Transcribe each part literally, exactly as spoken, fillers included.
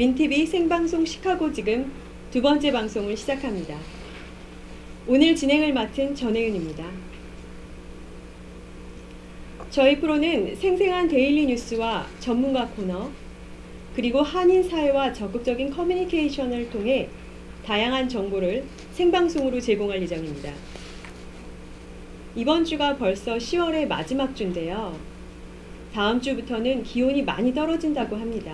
윈티비 생방송 시카고 지금 두 번째 방송을 시작합니다. 오늘 진행을 맡은 전혜윤입니다. 저희 프로는 생생한 데일리 뉴스와 전문가 코너, 그리고 한인 사회와 적극적인 커뮤니케이션을 통해 다양한 정보를 생방송으로 제공할 예정입니다. 이번 주가 벌써 시월의 마지막 주인데요. 다음 주부터는 기온이 많이 떨어진다고 합니다.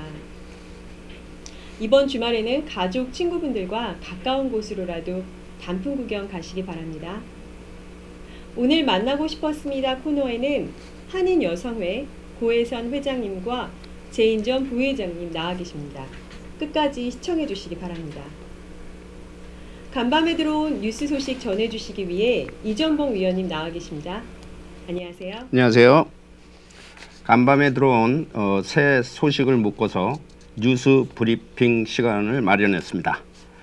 이번 주말에는 가족, 친구분들과 가까운 곳으로라도 단풍 구경 가시기 바랍니다. 오늘 만나고 싶었습니다 코너에는 한인 여성회 고혜선 회장님과 제인전 부회장님 나와 계십니다. 끝까지 시청해 주시기 바랍니다. 간밤에 들어온 뉴스 소식 전해주시기 위해 이전봉 위원님 나와 계십니다. 안녕하세요. 안녕하세요. 간밤에 들어온 어, 새 소식을 묶어서 뉴스 브리핑 시간을 마련했습니다.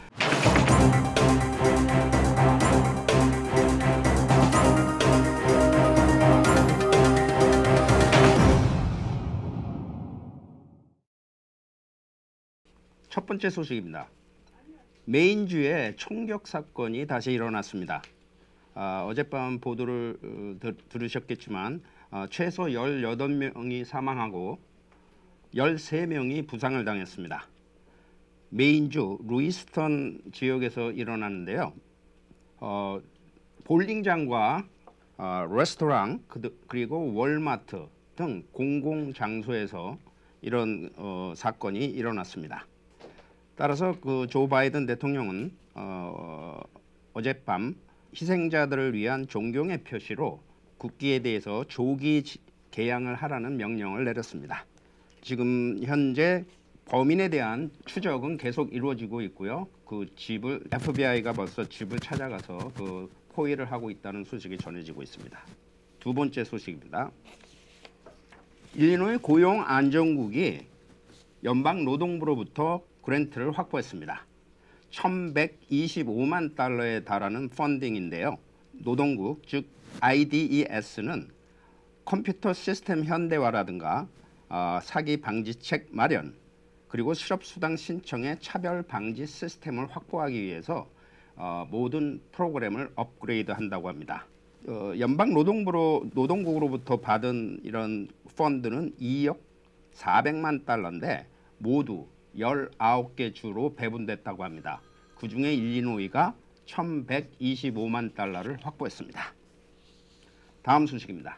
첫 번째 소식입니다. 메인주에 총격 사건이 다시 일어났습니다. 아, 어젯밤 보도를 어, 들, 들으셨겠지만 어, 최소 열여덟 명이 사망하고 열세 명이 부상을 당했습니다. 메인주 루이스턴 지역에서 일어났는데요. 어, 볼링장과 어, 레스토랑 그리고 월마트 등 공공장소에서 이런 어, 사건이 일어났습니다. 따라서 그 조 바이든 대통령은 어, 어젯밤 희생자들을 위한 존경의 표시로 국기에 대해서 조기 개양을 하라는 명령을 내렸습니다. 지금 현재 범인에 대한 추적은 계속 이루어지고 있고요. 그 집을 에프비아이가 벌써 집을 찾아가서 그 포위를 하고 있다는 소식이 전해지고 있습니다. 두 번째 소식입니다. 일리노이 고용안전국이 연방노동부로부터 그랜트를 확보했습니다. 천백이십오만 달러에 달하는 펀딩인데요. 노동국 즉 아이디이에스는 컴퓨터 시스템 현대화라든가 어, 사기 방지책 마련 그리고 실업수당 신청의 차별 방지 시스템을 확보하기 위해서 어, 모든 프로그램을 업그레이드 한다고 합니다. 어, 연방노동부로 노동국으로부터 받은 이런 펀드는 이억 사백만 달러인데 모두 열아홉 개 주로 배분됐다고 합니다. 그 중에 일리노이가 천백이십오만 달러를 확보했습니다. 다음 소식입니다.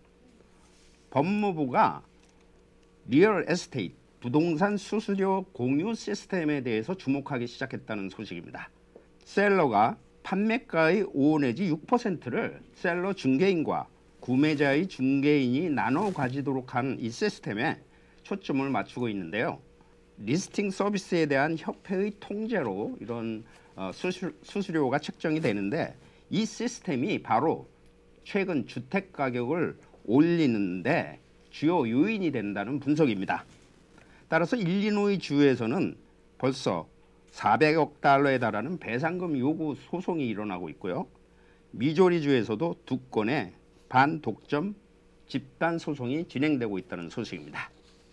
법무부가 리얼 에스테이트 부동산 수수료 공유 시스템에 대해서 주목하기 시작했다는 소식입니다. 셀러가 판매가의 오 내지 육 퍼센트를 셀러 중개인과 구매자의 중개인이 나눠 가지도록 하는 이 시스템에 초점을 맞추고 있는데요. 리스팅 서비스에 대한 협회의 통제로 이런 어, 수수, 수수료가 책정이 되는데 이 시스템이 바로 최근 주택 가격을 올리는데 주요 요인이 된다는 분석입니다. 따라서 일리노이 주에서는 벌써 사백억 달러에 달하는 배상금 요구 소송이 일어나고 있고요. 미조리 주에서도 두 건의 반독점 집단 소송이 진행되고 있다는 소식입니다.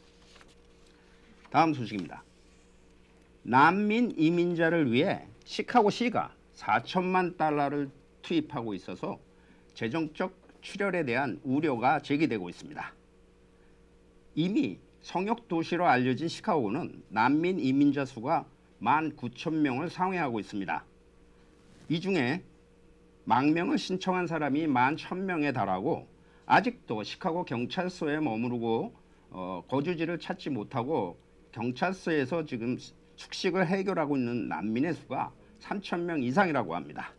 다음 소식입니다. 난민 이민자를 위해 시카고시가 사천만 달러를 투입하고 있어서 재정적 출혈에 대한 우려가 제기되고 있습니다. 이미 성역 도시로 알려진 시카고는 난민 이민자 수가 만 구천 명을 상회하고 있습니다. 이 중에 망명을 신청한 사람이 만 천 명에 달하고 아직도 시카고 경찰서에 머무르고 어, 거주지를 찾지 못하고 경찰서에서 지금 숙식을 해결하고 있는 난민의 수가 삼천 명 이상이라고 합니다.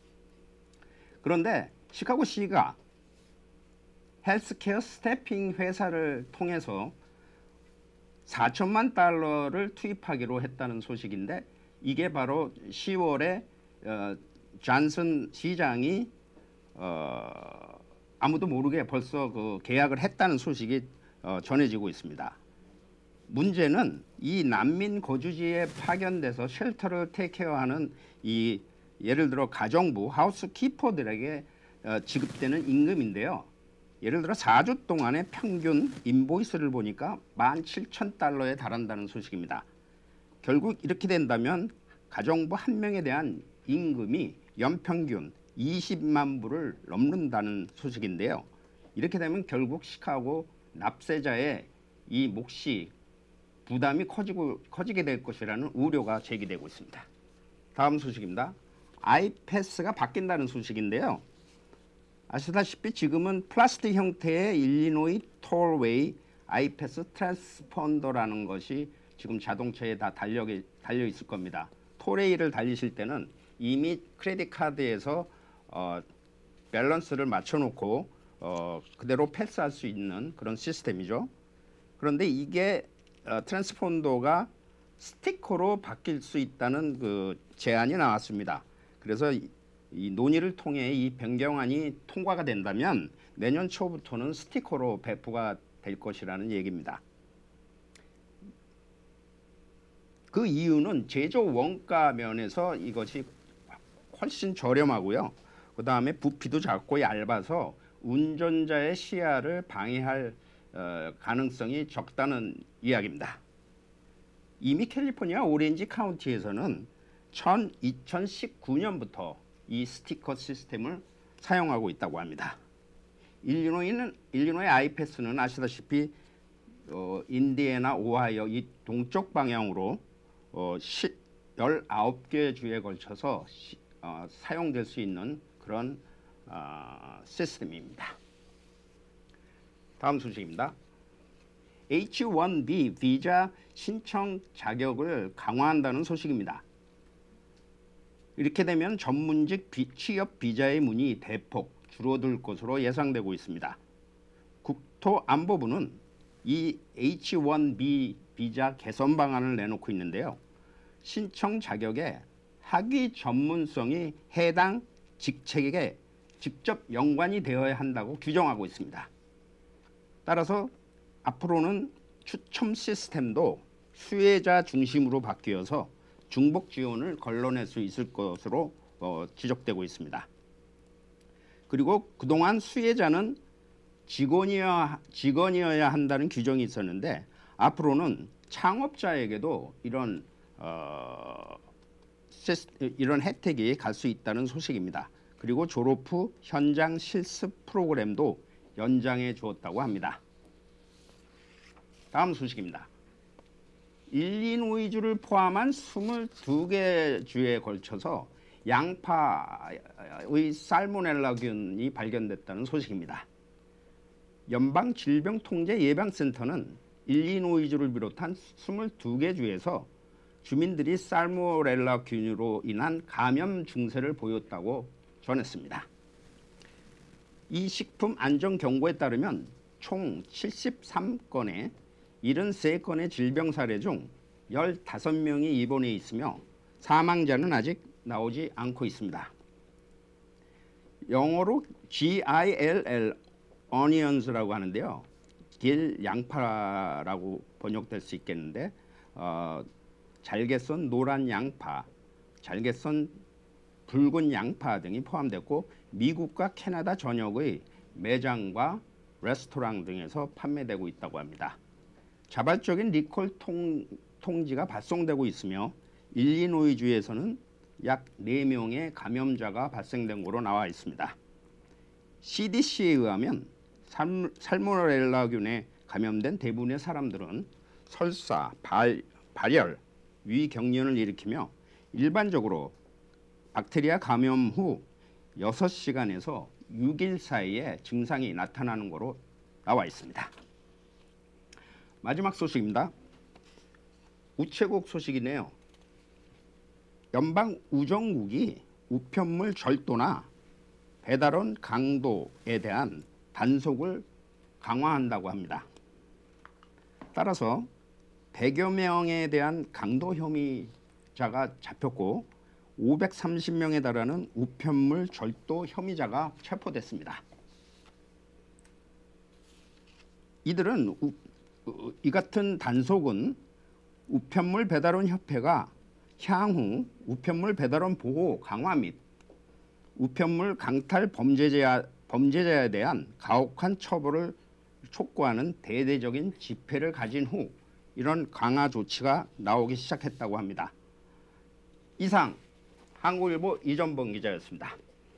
그런데 시카고시가 헬스케어 스태핑 회사를 통해서 사천만 달러를 투입하기로 했다는 소식인데 이게 바로 시월에 어, 존슨 시장이 어, 아무도 모르게 벌써 그 계약을 했다는 소식이 어, 전해지고 있습니다. 문제는 이 난민 거주지에 파견돼서 쉘터를 테이크케어하는 이 예를 들어 가정부 하우스키퍼들에게 어, 지급되는 임금인데요. 예를 들어 사 주 동안의 평균 인보이스를 보니까 만 칠천 달러에 달한다는 소식입니다. 결국 이렇게 된다면 가정부 한 명에 대한 임금이 연평균 이십만 불을 넘는다는 소식인데요. 이렇게 되면 결국 시카고 납세자의 이 몫이 부담이 커지고, 커지게 될 것이라는 우려가 제기되고 있습니다. 다음 소식입니다. 아이패스가 바뀐다는 소식인데요. 아시다시피 지금은 플라스틱 형태의 일리노이 톨웨이 아이패스 트랜스폰더라는 것이 지금 자동차에 다 달려, 달려 있을 겁니다. 톨웨이를 달리실 때는 이미 크레딧 카드에서 어, 밸런스를 맞춰놓고 어, 그대로 패스할 수 있는 그런 시스템이죠. 그런데 이게 어, 트랜스폰더가 스티커로 바뀔 수 있다는 그 제안이 나왔습니다. 그래서 이, 이 논의를 통해 이 변경안이 통과가 된다면 내년 초부터는 스티커로 배포가 될 것이라는 얘기입니다. 그 이유는 제조 원가 면에서 이것이 훨씬 저렴하고요. 그 다음에 부피도 작고 얇아서 운전자의 시야를 방해할 어, 가능성이 적다는 이야기입니다. 이미 캘리포니아 오렌지 카운티에서는 이천십구 년부터 이 스티커 시스템을 사용하고 있다고 합니다. 일리노이는 일리노이 아이패스는 아시다시피 어, 인디애나, 오하이오 이 동쪽 방향으로 어, 열아홉 개 주에 걸쳐서 시, 어, 사용될 수 있는 그런 어, 시스템입니다. 다음 소식입니다. 에이치 원 비 비자 신청 자격을 강화한다는 소식입니다. 이렇게 되면 전문직 비, 취업 비자의 문이 대폭 줄어들 것으로 예상되고 있습니다. 국토안보부는 이 에이치 원 비 비자 개선 방안을 내놓고 있는데요. 신청 자격에 학위 전문성이 해당 직책에 직접 연관이 되어야 한다고 규정하고 있습니다. 따라서 앞으로는 추첨 시스템도 수혜자 중심으로 바뀌어서 중복 지원을 걸러낼 수 있을 것으로 어, 지적되고 있습니다. 그리고 그동안 수혜자는 직원이어야, 직원이어야 한다는 규정이 있었는데 앞으로는 창업자에게도 이런 어, 시스, 이런 혜택이 갈 수 있다는 소식입니다. 그리고 졸업 후 현장 실습 프로그램도 연장해 주었다고 합니다. 다음 소식입니다. 일리노이주를 포함한 이십이 개 주에 걸쳐서 양파의 살모넬라균이 발견됐다는 소식입니다. 연방질병통제예방센터는 일리노이주를 비롯한 이십이 개 주에서 주민들이 살모넬라균으로 인한 감염 증세를 보였다고 전했습니다. 이 식품 안전 경고에 따르면 총 칠십삼 건의 칠십삼 건의 질병 사례 중 십오 명이 입원해 있으며 사망자는 아직 나오지 않고 있습니다. 영어로 지 아이 엘 엘 onions라고 하는데요. 길 양파라고 번역될 수 있겠는데 어, 잘게 썬 노란 양파, 잘게 썬 붉은 양파 등이 포함됐고 미국과 캐나다 전역의 매장과 레스토랑 등에서 판매되고 있다고 합니다. 자발적인 리콜 통, 통지가 발송되고 있으며 일리노이주에서는 약 네 명의 감염자가 발생된 것으로 나와 있습니다. 씨디씨에 의하면 살, 살모넬라균에 감염된 대부분의 사람들은 설사, 발, 발열, 위경련을 일으키며 일반적으로 박테리아 감염 후 여섯 시간에서 육 일 사이에 증상이 나타나는 것으로 나와 있습니다. 마지막 소식입니다. 우체국 소식이네요. 연방우정국이 우편물 절도나 배달원 강도에 대한 단속을 강화한다고 합니다. 따라서 백여 명에 대한 강도 혐의자가 잡혔고 오백삼십 명에 달하는 우편물 절도 혐의자가 체포됐습니다. 이들은 우, 이 같은 단속은 우편물 배달원 협회가 향후 우편물 배달원 보호 강화 및 우편물 강탈 범죄자, 범죄자에 대한 가혹한 처벌을 촉구하는 대대적인 집회를 가진 후 이런 강화 조치가 나오기 시작했다고 합니다. 이상 한국일보 이전범 기자였습니다.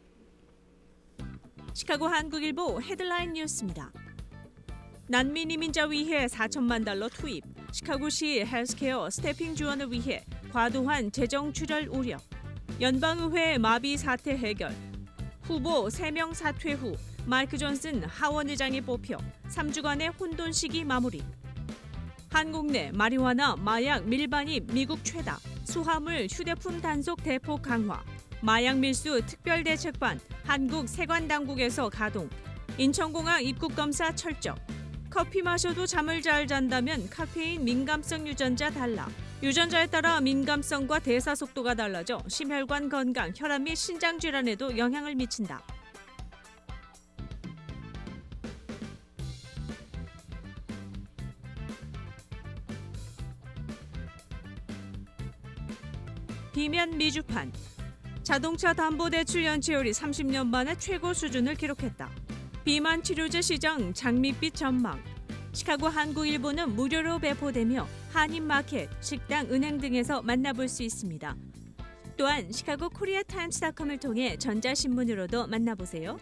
시카고 한국일보 헤드라인 뉴스입니다. 난민 이민자 위해 사천만 달러 투입, 시카고시 헬스케어 스태핑 지원을 위해 과도한 재정 출혈 우려, 연방의회 마비 사태 해결, 후보 세 명 사퇴 후 마이크 존슨 하원 의장이 뽑혀 삼 주간의 혼돈 시기 마무리, 한국 내 마리화나 마약 밀반입 미국 최다, 수화물 휴대폰 단속 대폭 강화, 마약 밀수 특별대책반 한국 세관당국에서 가동, 인천공항 입국검사 철저, 커피 마셔도 잠을 잘 잔다면 카페인 민감성 유전자 달라, 유전자에 따라 민감성과 대사 속도가 달라져 심혈관 건강, 혈압 및 신장 질환에도 영향을 미친다. 비면 미주판, 자동차 담보대출 연체율이 삼십 년 만에 최고 수준을 기록했다. 비만 치료제 시장 장밋빛 전망, 시카고 한국일보는 무료로 배포되며 한인마켓, 식당, 은행 등에서 만나볼 수 있습니다. 또한 시카고 코리아타임스닷컴을 통해 전자신문으로도 만나보세요.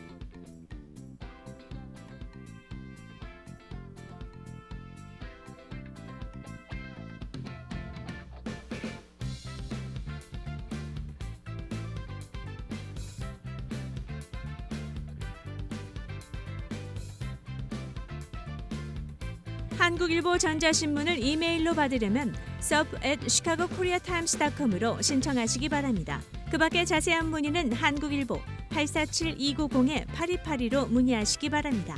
한국일보 전자신문을 이메일로 받으려면 서브 앳 시카고 코리아 타임스 닷컴으로 신청하시기 바랍니다. 그 밖에 자세한 문의는 한국일보 팔사칠 이구공 팔이팔이로 문의하시기 바랍니다.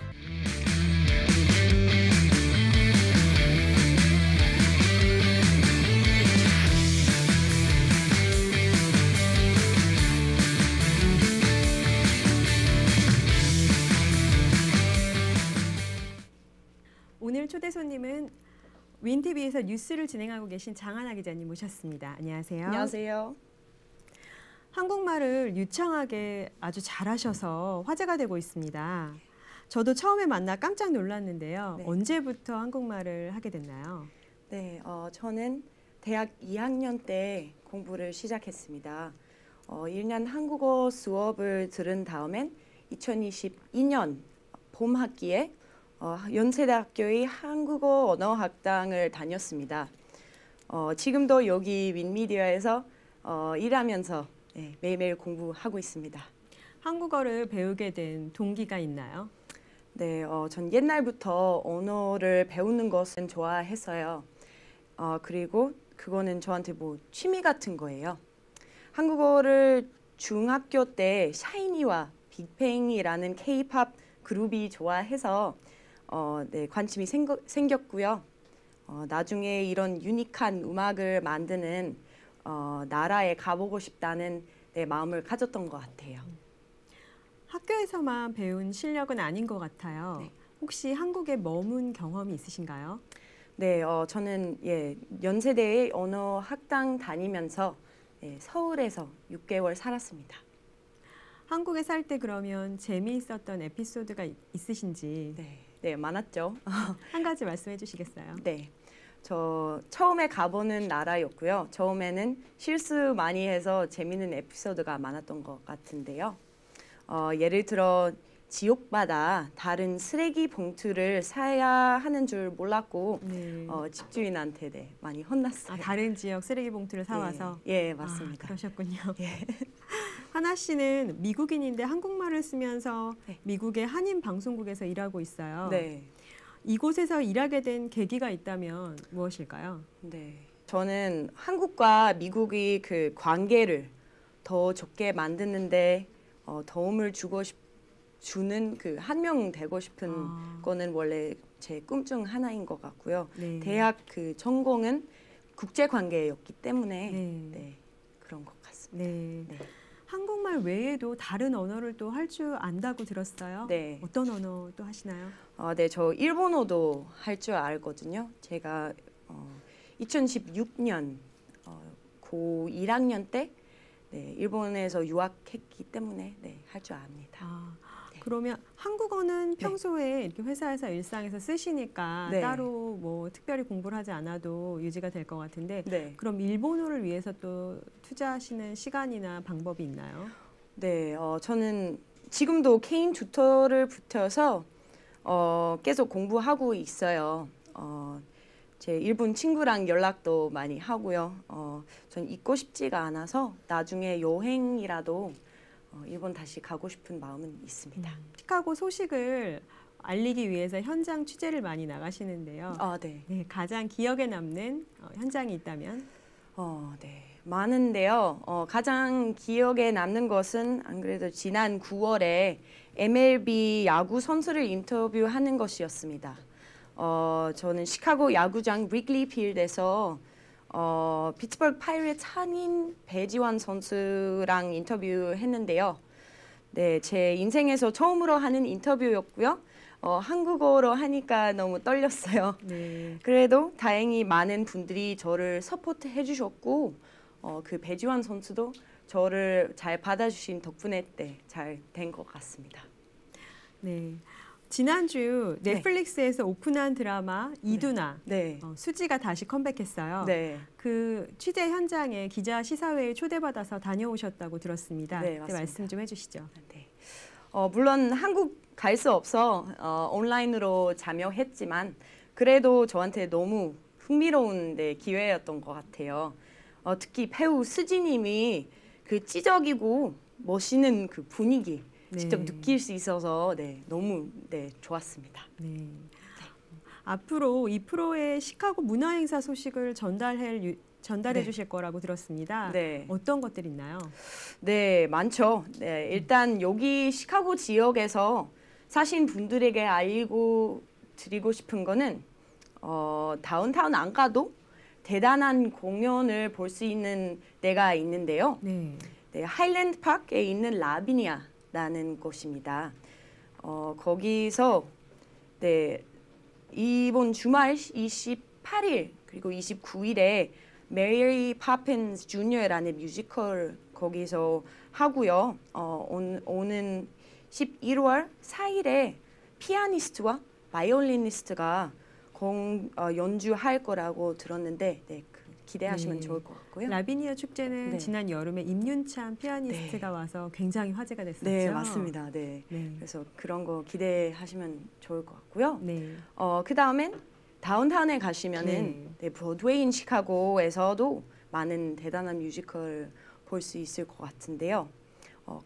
오늘 초대 손님은 윈티비에서 뉴스를 진행하고 계신 장하나 기자님 모셨습니다. 안녕하세요. 안녕하세요. 한국말을 유창하게 아주 잘하셔서 화제가 되고 있습니다. 저도 처음에 만나 깜짝 놀랐는데요. 네. 언제부터 한국말을 하게 됐나요? 네, 어, 저는 대학 이 학년 때 공부를 시작했습니다. 어, 일 년 한국어 수업을 들은 다음엔 이천이십이 년 봄 학기에 어, 연세대학교의 한국어 언어학당을 다녔습니다. 어, 지금도 여기 윈미디어에서 어, 일하면서 네, 매일매일 공부하고 있습니다. 한국어를 배우게 된 동기가 있나요? 네, 어, 전 옛날부터 언어를 배우는 것은 좋아했어요. 어, 그리고 그거는 저한테 뭐 취미 같은 거예요. 한국어를 중학교 때 샤이니와 빅뱅이라는 케이팝 그룹이 좋아해서 어, 네, 관심이 생겨, 생겼고요. 어, 나중에 이런 유니크한 음악을 만드는 어, 나라에 가보고 싶다는 네, 마음을 가졌던 것 같아요. 학교에서만 배운 실력은 아닌 것 같아요. 네. 혹시 한국에 머문 경험이 있으신가요? 네, 어, 저는 예, 연세대의 언어 학당 다니면서 예, 서울에서 육 개월 살았습니다. 한국에 살 때 그러면 재미있었던 에피소드가 있- 있으신지 네, 네, 많았죠. 한 가지 말씀해 주시겠어요? 네, 저 처음에 가보는 나라였고요. 처음에는 실수 많이 해서 재미있는 에피소드가 많았던 것 같은데요. 어, 예를 들어 지옥바다 다른 쓰레기 봉투를 사야 하는 줄 몰랐고 네. 어, 집주인한테 네, 많이 혼났어요. 아, 다른 지역 쓰레기 봉투를 사와서? 예, 예, 맞습니다. 아, 그러셨군요. 예. 하나 씨는 미국인인데 한국말을 쓰면서 네. 미국의 한인 방송국에서 일하고 있어요. 네, 이곳에서 일하게 된 계기가 있다면 무엇일까요? 네. 저는 한국과 미국의 그 관계를 더 좋게 만드는데 어, 도움을 주고 싶, 주는 그 한 명 되고 싶은 아. 거는 원래 제 꿈 중 하나인 것 같고요. 네. 대학 그 전공은 국제 관계였기 때문에 네. 네, 그런 것 같습니다. 네. 네. 한국말 외에도 다른 언어를 또 할 줄 안다고 들었어요. 네. 어떤 언어 또 하시나요? 어, 네, 저 일본어도 할 줄 알거든요. 제가 어, 이천십육 년 어, 고 일 학년 때 네, 일본에서 유학했기 때문에 네, 할 줄 압니다. 아, 그러면 한국어는 평소에 이렇게 회사에서 일상에서 쓰시니까 네. 따로 뭐 특별히 공부를 하지 않아도 유지가 될 것 같은데 네. 그럼 일본어를 위해서 또 투자하시는 시간이나 방법이 있나요? 네, 어, 저는 지금도 개인 튜터를 붙여서 어, 계속 공부하고 있어요. 어, 제 일본 친구랑 연락도 많이 하고요. 어, 전 잊고 싶지가 않아서 나중에 여행이라도 어, 일본 다시 가고 싶은 마음은 있습니다. 시카고 소식을 알리기 위해서 현장 취재를 많이 나가시는데요. 아, 네. 네, 가장 기억에 남는 어, 현장이 있다면? 어, 네. 많은데요. 어, 가장 기억에 남는 것은 안 그래도 지난 구월에 엠엘비 야구 선수를 인터뷰하는 것이었습니다. 어, 저는 시카고 야구장 리글리 필드에서 어, 피츠버그 파이레츠 한인 배지환 선수랑 인터뷰했는데요. 네, 제 인생에서 처음으로 하는 인터뷰였고요. 어, 한국어로 하니까 너무 떨렸어요. 네. 그래도 다행히 많은 분들이 저를 서포트 해주셨고 어, 그 배지환 선수도 저를 잘 받아주신 덕분에 네, 잘 된 것 같습니다. 네. 지난주 넷플릭스에서 네. 오픈한 드라마 이두나 네. 어, 수지가 다시 컴백했어요. 네. 그 취재 현장에 기자 시사회에 초대받아서 다녀오셨다고 들었습니다. 네, 맞습니다. 말씀 좀 해주시죠. 네. 어, 물론 한국 갈 수 없어 어, 온라인으로 참여했지만 그래도 저한테 너무 흥미로운 네, 기회였던 것 같아요. 어, 특히 배우 수지님이 그 찌적이고 멋있는 그 분위기 네. 직접 느낄 수 있어서 네, 너무 네, 좋았습니다. 네. 네. 앞으로 이 프로의 시카고 문화행사 소식을 전달해, 전달해 네. 주실 거라고 들었습니다. 네. 어떤 것들 있나요? 네, 많죠. 네, 일단 여기 시카고 지역에서 사신 분들에게 알고 드리고 싶은 거는 어, 다운타운 안 가도 대단한 공연을 볼 수 있는 데가 있는데요. 네. 네, 하일랜드 파크에 있는 라비니아라는 곳입니다. 어, 거기서 네, 이번 주말 이십팔 일 그리고 이십구 일에 메리 파핀스 주니어라는 뮤지컬 거기서 하고요. 어, 온, 오는 십일월 사 일에 피아니스트와 바이올리니스트가 공, 어, 연주할 거라고 들었는데 네, 그 기대하시면 네. 좋을 것 같고요. 라비니아 축제는 네. 지난 여름에 임윤찬 피아니스트가 네. 와서 굉장히 화제가 됐었죠. 네, 맞습니다. 네. 네. 그래서 그런 거 기대하시면 좋을 것 같고요. 네. 어, 그 다음엔 다운타운에 가시면은 네. 네, 브로드웨이인 시카고에서도 많은 대단한 뮤지컬 볼 수 있을 것 같은데요. 어,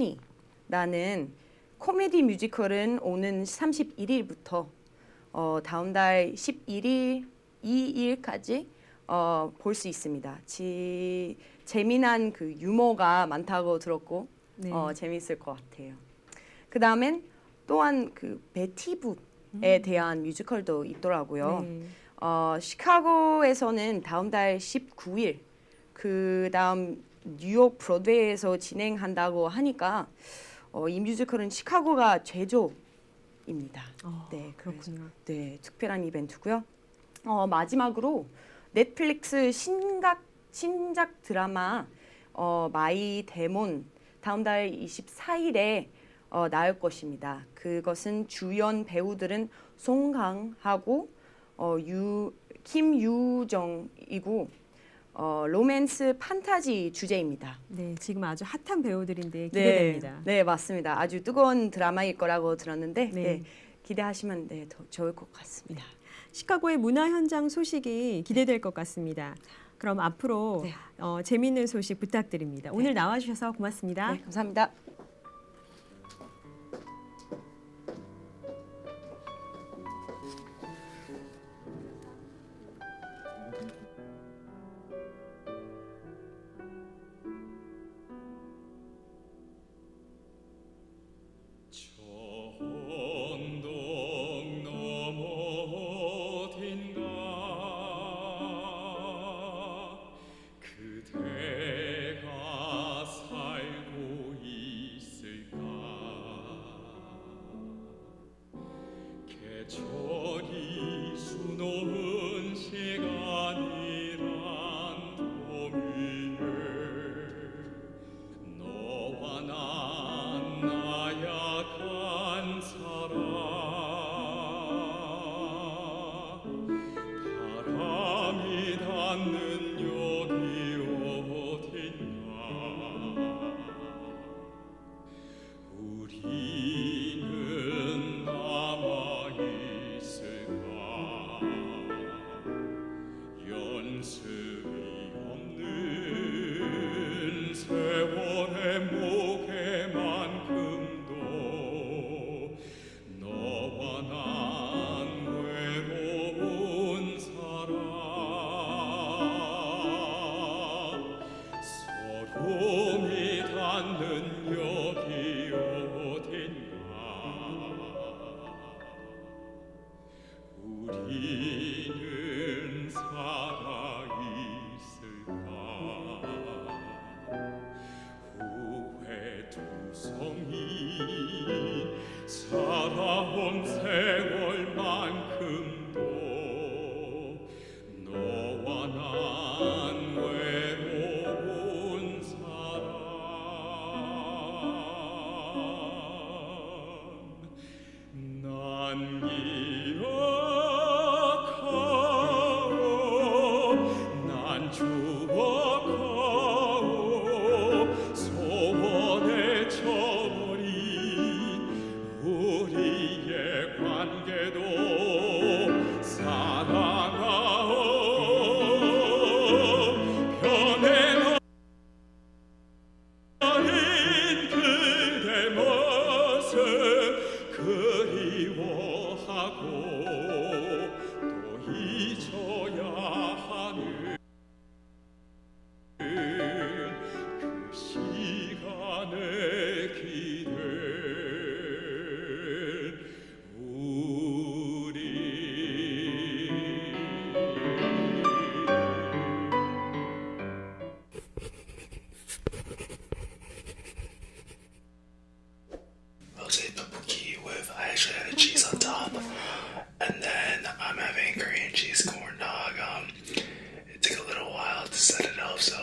컴퍼니라는 코미디 뮤지컬은 오는 삼십일 일부터 어, 다음 달 십일 일, 이 일까지 어, 볼 수 있습니다. 지, 재미난 그 유머가 많다고 들었고 네. 어, 재미있을 것 같아요. 그 다음엔 또한 그 베티붓에 음. 대한 뮤지컬도 있더라고요. 네. 어, 시카고에서는 다음 달 십구 일, 그 다음 뉴욕 브로드웨이에서 진행한다고 하니까 어, 이 뮤지컬은 시카고가 제조입니다. 어, 네, 그래서 그렇군요. 네, 특별한 이벤트고요. 어, 마지막으로 넷플릭스 신작 신작 드라마 어, 마이 데몬 다음 달 이십사 일에 어, 나올 것입니다. 그것은 주연 배우들은 송강하고 어, 유, 김유정이고 어, 로맨스 판타지 주제입니다. 네, 지금 아주 핫한 배우들인데 네, 기대됩니다. 네, 맞습니다. 아주 뜨거운 드라마일 거라고 들었는데 네. 네, 기대하시면 네, 더 좋을 것 같습니다. 시카고의 문화 현장 소식이 기대될 것 같습니다. 그럼 앞으로 네. 어, 재미있는 소식 부탁드립니다. 오늘 나와주셔서 고맙습니다. 네, 감사합니다. 언덕 너머 어딘가 그대가 살고 있을까 계절이 수놓은 시간이란 도미에 너와 난 나약한 살아온 세월만큼도 너와 난 외로운 사람 난 기억하오 난 추억하오 소원에 쳐버린 우리의 관계도 사랑하오 변해버린 그대 모습 그리워하고 또 잊어야 하는 그 시간에 기댄 우리 Rosé tteokbokki with I actually had a cheese on top, and then I'm having Korean cheese corn dog. Um, it took a little while to set it up, so.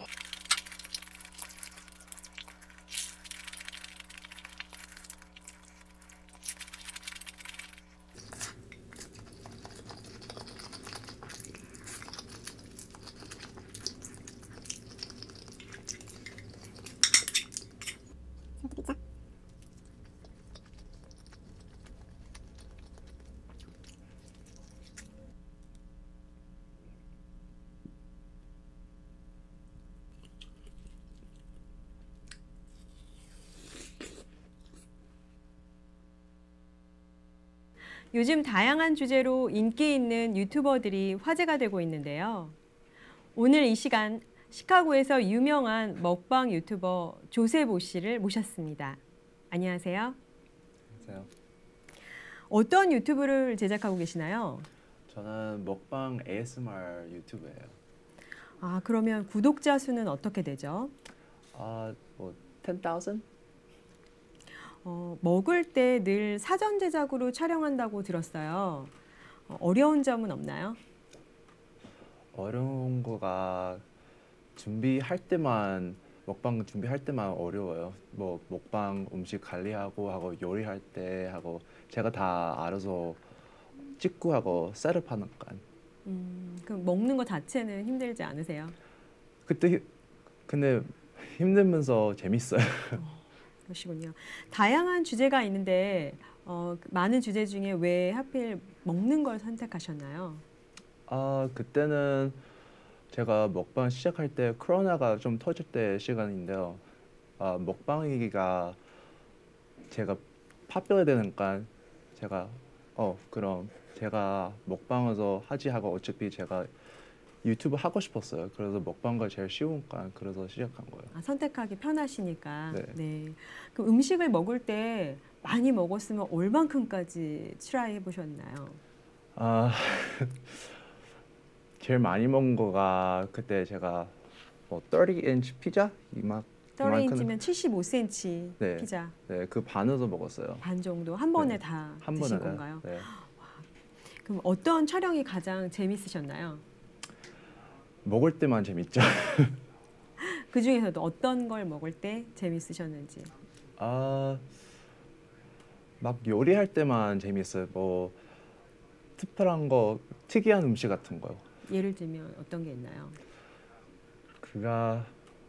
요즘 다양한 주제로 인기 있는 유튜버들이 화제가 되고 있는데요. 오늘 이 시간 시카고에서 유명한 먹방 유튜버 조세보 씨를 모셨습니다. 안녕하세요. 안녕하세요. 어떤 유튜브를 제작하고 계시나요? 저는 먹방 에이에스엠알 유튜브예요. 아, 그러면 구독자 수는 어떻게 되죠? 아, 뭐 ten thousand? 어, 먹을 때 늘 사전 제작으로 촬영한다고 들었어요. 어, 어려운 점은 없나요? 어려운 거가 준비할 때만 먹방 준비할 때만 어려워요. 뭐 먹방 음식 관리하고 하고 요리할 때 하고 제가 다 알아서 찍고 하고 셋업하는 건. 음, 그럼 먹는 거 자체는 힘들지 않으세요? 그때 히- 근데 힘들면서 재밌어요. 그러시군요. 다양한 주제가 있는데 어, 많은 주제 중에 왜 하필 먹는 걸 선택하셨나요? 아, 그때는 제가 먹방 시작할 때 코로나가 좀 터질 때 시간인데요. 아, 먹방이기가 제가 phát表해야 되니까 제가 어 그럼 제가 먹방에서 하지 하고 어차피 제가 유튜브 하고 싶었어요. 그래서 먹방가 제일 쉬우니까 그래서 시작한 거예요. 아, 선택하기 편하시니까. 네. 네. 그 음식을 먹을 때 많이 먹었으면 얼만큼까지 트라이 해보셨나요? 아 제일 많이 먹은 거가 그때 제가 뭐 삼십 인치 피자 이만 삼십 인치면 칠십오 센티미터 네. 피자 네, 그 반에서 먹었어요. 반 정도 한 번에 네. 다 한 드신 번에 건가요? 네. 그럼 어떤 촬영이 가장 재밌으셨나요? 먹을 때만 재밌죠. 그 중에서도 어떤 걸 먹을 때 재밌으셨는지. 아, 막 요리할 때만 재밌어요. 뭐 특별한 거, 특이한 음식 같은 거요. 예를 들면 어떤 게 있나요? 그가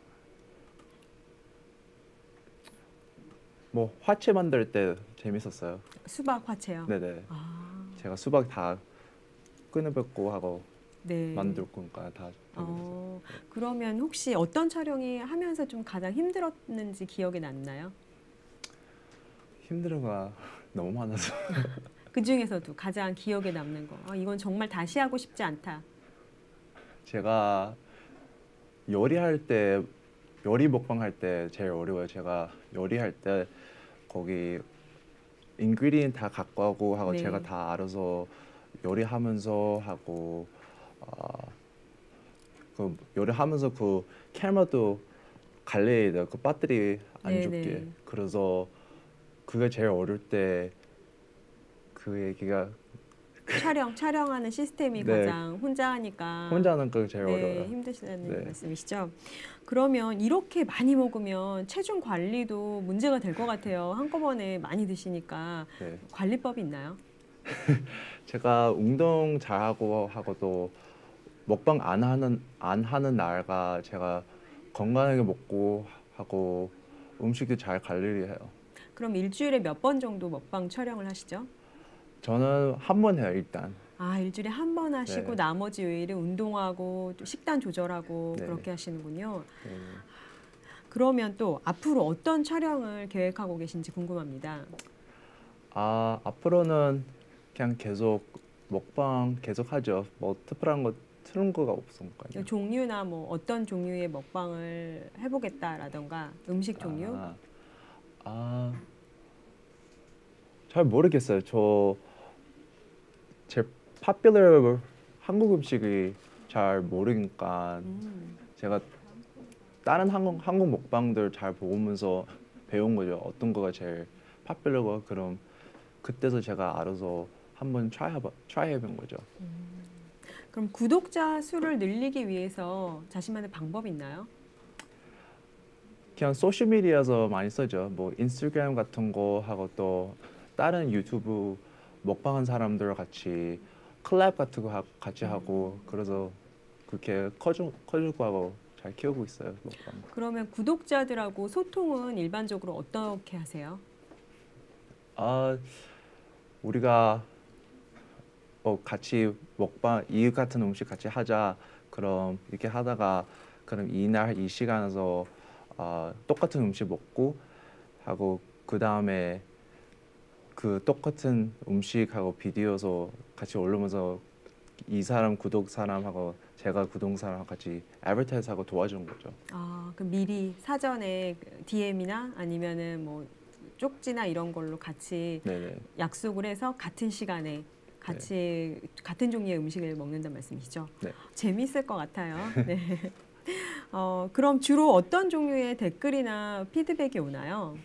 뭐 화채 만들 때 재밌었어요. 수박 화채요? 네네. 아, 제가 수박 다 끊어뵙고 하고 네. 만들 거니까 다 재밌었어요. 어, 그러면 혹시 어떤 촬영이 하면서 좀 가장 힘들었는지 기억에 남나요? 힘든 거가 너무 많아서. 그 중에서도 가장 기억에 남는 거. 아, 이건 정말 다시 하고 싶지 않다. 제가 요리할 때 요리 먹방 할 때 제일 어려워요. 제가 요리할 때 거기 인그리디언트 다 갖고 하고 하고 네. 제가 다 알아서 요리하면서 하고 어, 그 요리하면서 그 카메라도 관리해야 돼요. 그 배터리 안 네, 죽게. 네. 그래서 그게 제일 어릴 때 그 얘기가 촬영 촬영하는 시스템이 네. 가장 혼자 하니까 혼자 하는 거 제일 네, 어려워요. 힘드시다는 네. 말씀이시죠. 그러면 이렇게 많이 먹으면 체중 관리도 문제가 될 것 같아요. 한꺼번에 많이 드시니까 네. 관리법이 있나요? 제가 운동 잘하고 하고도 먹방 안 하는 안 하는 날과 제가 건강하게 먹고 하고 음식도 잘 관리해요. 그럼 일주일에 몇 번 정도 먹방 촬영을 하시죠? 저는 한 번 해요 일단. 아, 일주일에 한 번 하시고 네. 나머지 요일은 운동하고 또 식단 조절하고 네. 그렇게 하시는군요. 네. 그러면 또 앞으로 어떤 촬영을 계획하고 계신지 궁금합니다. 아 앞으로는 그냥 계속 먹방 계속 하죠. 뭐 특별한 거 틀은 거가 없으니까요. 종류나 뭐 어떤 종류의 먹방을 해보겠다라던가 음식 종류? 아, 아, 잘 모르겠어요. 저 제 파퓰러 한국 음식이 잘 모르니까 음. 제가 다른 한국 한국 먹방들 잘 보면서 배운 거죠. 어떤 거가 제일 파퓰러고 그럼 그때서 제가 알아서 한번 트라이 트라이 해본 거죠. 그럼 구독자 수를 늘리기 위해서 자신만의 방법이 있나요? 그냥 소셜 미디어에서 많이 쓰죠. 뭐 인스타그램 같은 거 하고 또 다른 유튜브 먹방한 사람들 같이 콜랩 같은 거 하, 같이 하고 그래서 그렇게 커주 커주고 하고 잘 키우고 있어요. 먹방. 그러면 구독자들하고 소통은 일반적으로 어떻게 하세요? 아 우리가 어 같이 먹방 이 같은 음식 같이 하자. 그럼 이렇게 하다가 그럼 이날 이 시간에서 아 똑같은 음식 먹고 하고 그 다음에 그 똑같은 음식하고 비디오서 같이 올리면서 이 사람 구독 사람하고 제가 구독 사람 같이 애버타이즈하고 도와주는 거죠. 아, 그럼 미리 사전에 디엠이나 아니면은 뭐 쪽지나 이런 걸로 같이 네네. 약속을 해서 같은 시간에 같이 같은 종류의 음식을 먹는다는 말씀이시죠? 네. 재미있을 것 같아요. 네. 어, 그럼 주로 어떤 종류의 댓글이나 피드백이 오나요?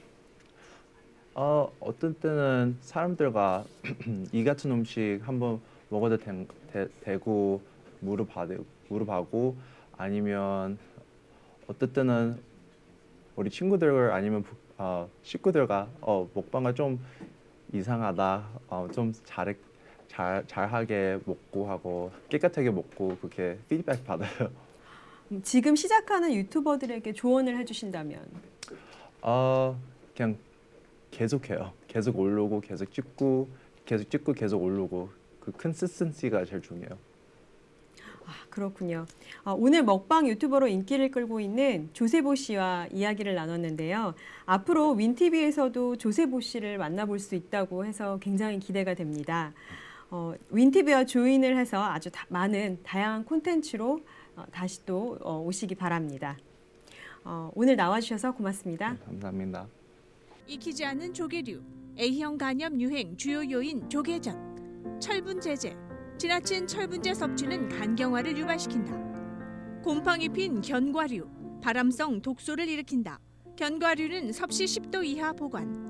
어 어떤 때는 사람들과 이 같은 음식 한번 먹어도 되, 되, 되고 물어봐도 물어봐고 아니면 어떤 때는 우리 친구들 아니면 부, 어, 식구들과 어 먹방가 좀 이상하다, 어, 좀 잘해 잘 잘하게 먹고 하고 깨끗하게 먹고 그렇게 피드백 받아요. 음, 지금 시작하는 유튜버들에게 조언을 해주신다면? 어 그냥 계속해요. 계속 올리고 계속 찍고 계속 찍고 계속 올리고 그 컨시스턴시가 제일 중요해요. 아, 그렇군요. 어, 오늘 먹방 유튜버로 인기를 끌고 있는 조세보 씨와 이야기를 나눴는데요. 앞으로 윈티비에서도 조세보 씨를 만나볼 수 있다고 해서 굉장히 기대가 됩니다. 어, 윈티비와 조인을 해서 아주 다, 많은 다양한 콘텐츠로 어, 다시 또 어, 오시기 바랍니다. 어, 오늘 나와주셔서 고맙습니다. 네, 감사합니다. 익히지 않는 조개류, A형 간염 유행 주요 요인 조개전, 철분 제제, 지나친 철분제 섭취는 간경화를 유발시킨다. 곰팡이 핀 견과류, 발암성 독소를 일으킨다. 견과류는 섭씨 십 도 이하 보관.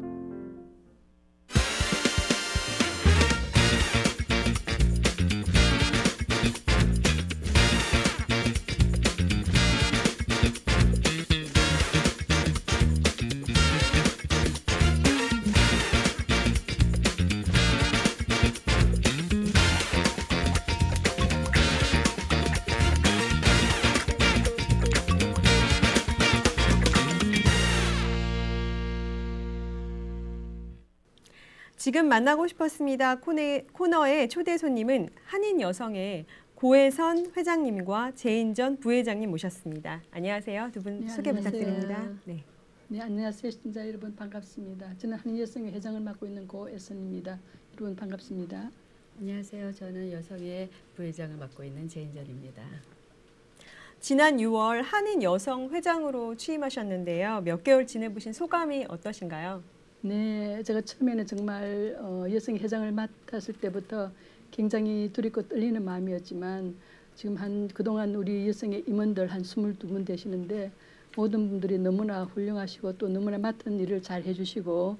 지금 만나고 싶었습니다. 코너, 코너의 초대 손님은 한인 여성의 고혜선 회장님과 제인전 부회장님 모셨습니다. 안녕하세요. 두 분 네, 소개 안녕하세요. 부탁드립니다. 네. 네, 안녕하세요. 시청자 여러분 반갑습니다. 저는 한인 여성의 회장을 맡고 있는 고혜선입니다. 여러분 반갑습니다. 안녕하세요. 저는 여성의 부회장을 맡고 있는 제인전입니다. 지난 유월 한인 여성 회장으로 취임하셨는데요. 몇 개월 지내보신 소감이 어떠신가요? 네, 제가 처음에는 정말 어, 여성의 회장을 맡았을 때부터 굉장히 두렵고 떨리는 마음이었지만 지금 한 그동안 우리 여성의 임원들 한 스물두 분 되시는데 모든 분들이 너무나 훌륭하시고 또 너무나 맡은 일을 잘 해주시고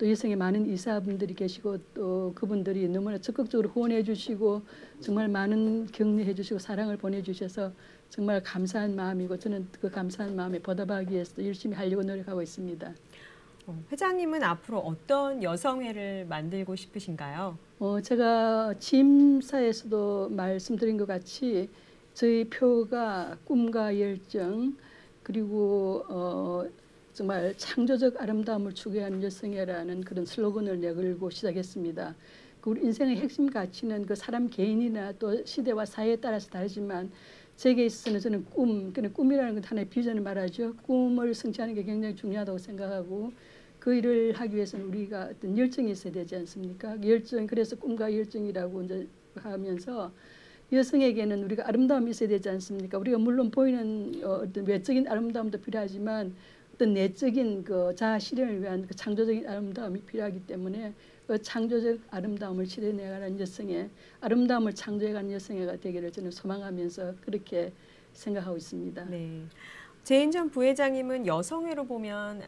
또 여성의 많은 이사분들이 계시고 또 그분들이 너무나 적극적으로 후원해 주시고 정말 많은 격려해 주시고 사랑을 보내주셔서 정말 감사한 마음이고 저는 그 감사한 마음에 보답하기 위해서 열심히 하려고 노력하고 있습니다. 어, 회장님은 앞으로 어떤 여성회를 만들고 싶으신가요? 어, 제가 취임사에서도 말씀드린 것 같이 저희 표가 꿈과 열정 그리고 어, 정말 창조적 아름다움을 추구하는 여성회라는 그런 슬로건을 내걸고 시작했습니다. 그 우리 인생의 핵심 가치는 그 사람 개인이나 또 시대와 사회에 따라서 다르지만 제게 있어서는 저는 꿈, 그냥 꿈이라는 건 하나의 비전을 말하죠. 꿈을 성취하는 게 굉장히 중요하다고 생각하고 그 일을 하기 위해서는 우리가 어떤 열정이 있어야 되지 않습니까? 열정, 그래서 꿈과 열정이라고 이제 하면서 여성에게는 우리가 아름다움이 있어야 되지 않습니까? 우리가 물론 보이는 어떤 외적인 아름다움도 필요하지만 어떤 내적인 그 자아 실현을 위한 그 창조적인 아름다움이 필요하기 때문에 그 창조적 아름다움을 실현해가는 여성의 아름다움을 창조해가는 여성애가 되기를 저는 소망하면서 그렇게 생각하고 있습니다. 네. 제인 전 부회장님은 여성회로 보면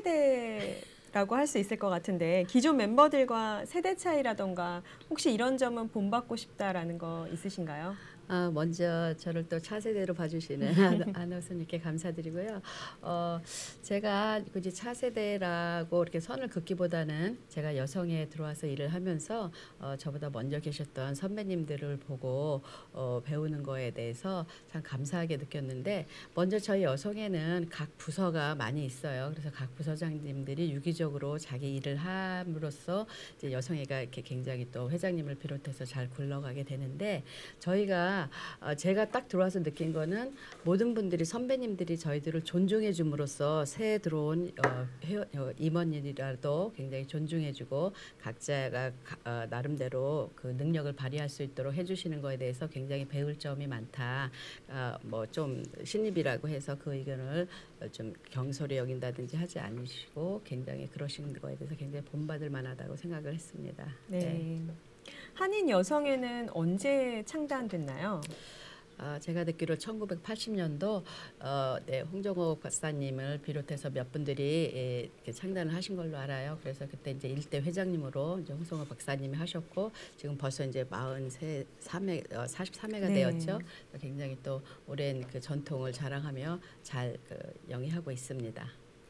차세대라고 할 수 있을 것 같은데 기존 멤버들과 세대 차이라던가 혹시 이런 점은 본받고 싶다라는 거 있으신가요? 아, 먼저 저를 또 차세대로 봐주시는 아나운서님께 감사드리고요. 어, 제가 굳이 차세대라고 이렇게 선을 긋기보다는 제가 여성에 들어와서 일을 하면서 어, 저보다 먼저 계셨던 선배님들을 보고 어, 배우는 거에 대해서 참 감사하게 느꼈는데 먼저 저희 여성에는 각 부서가 많이 있어요. 그래서 각 부서장님들이 유기적으로 자기 일을 함으로써 이제 여성회가 이렇게 굉장히 또 회장님을 비롯해서 잘 굴러가게 되는데 저희가 제가 딱 들어와서 느낀 거는 모든 분들이 선배님들이 저희들을 존중해 줌으로써 새해 들어온 어, 회원, 어, 임원이라도 굉장히 존중해주고 각자가 가, 어, 나름대로 그 능력을 발휘할 수 있도록 해주시는 거에 대해서 굉장히 배울 점이 많다. 어, 뭐 좀 신입이라고 해서 그 의견을 좀 경솔히 여긴다든지 하지 않으시고 굉장히 그러신 거에 대해서 굉장히 본받을 만하다고 생각을 했습니다. 네. 네. 한인 여성회는 언제 창단됐나요? 어, 제가 듣기로 천구백팔십 년도 어, 네, 홍정호 박사님을 비롯해서 몇 분들이 예, 이렇게 창단을 하신 걸로 알아요. 그래서 그때 이제 일대 회장님으로 이제 홍정호 박사님이 하셨고 지금 벌써 이제 사십삼 회, 어, 사십삼 회가 네. 되었죠. 굉장히 또 오랜 그 전통을 자랑하며 잘 그, 영위하고 있습니다.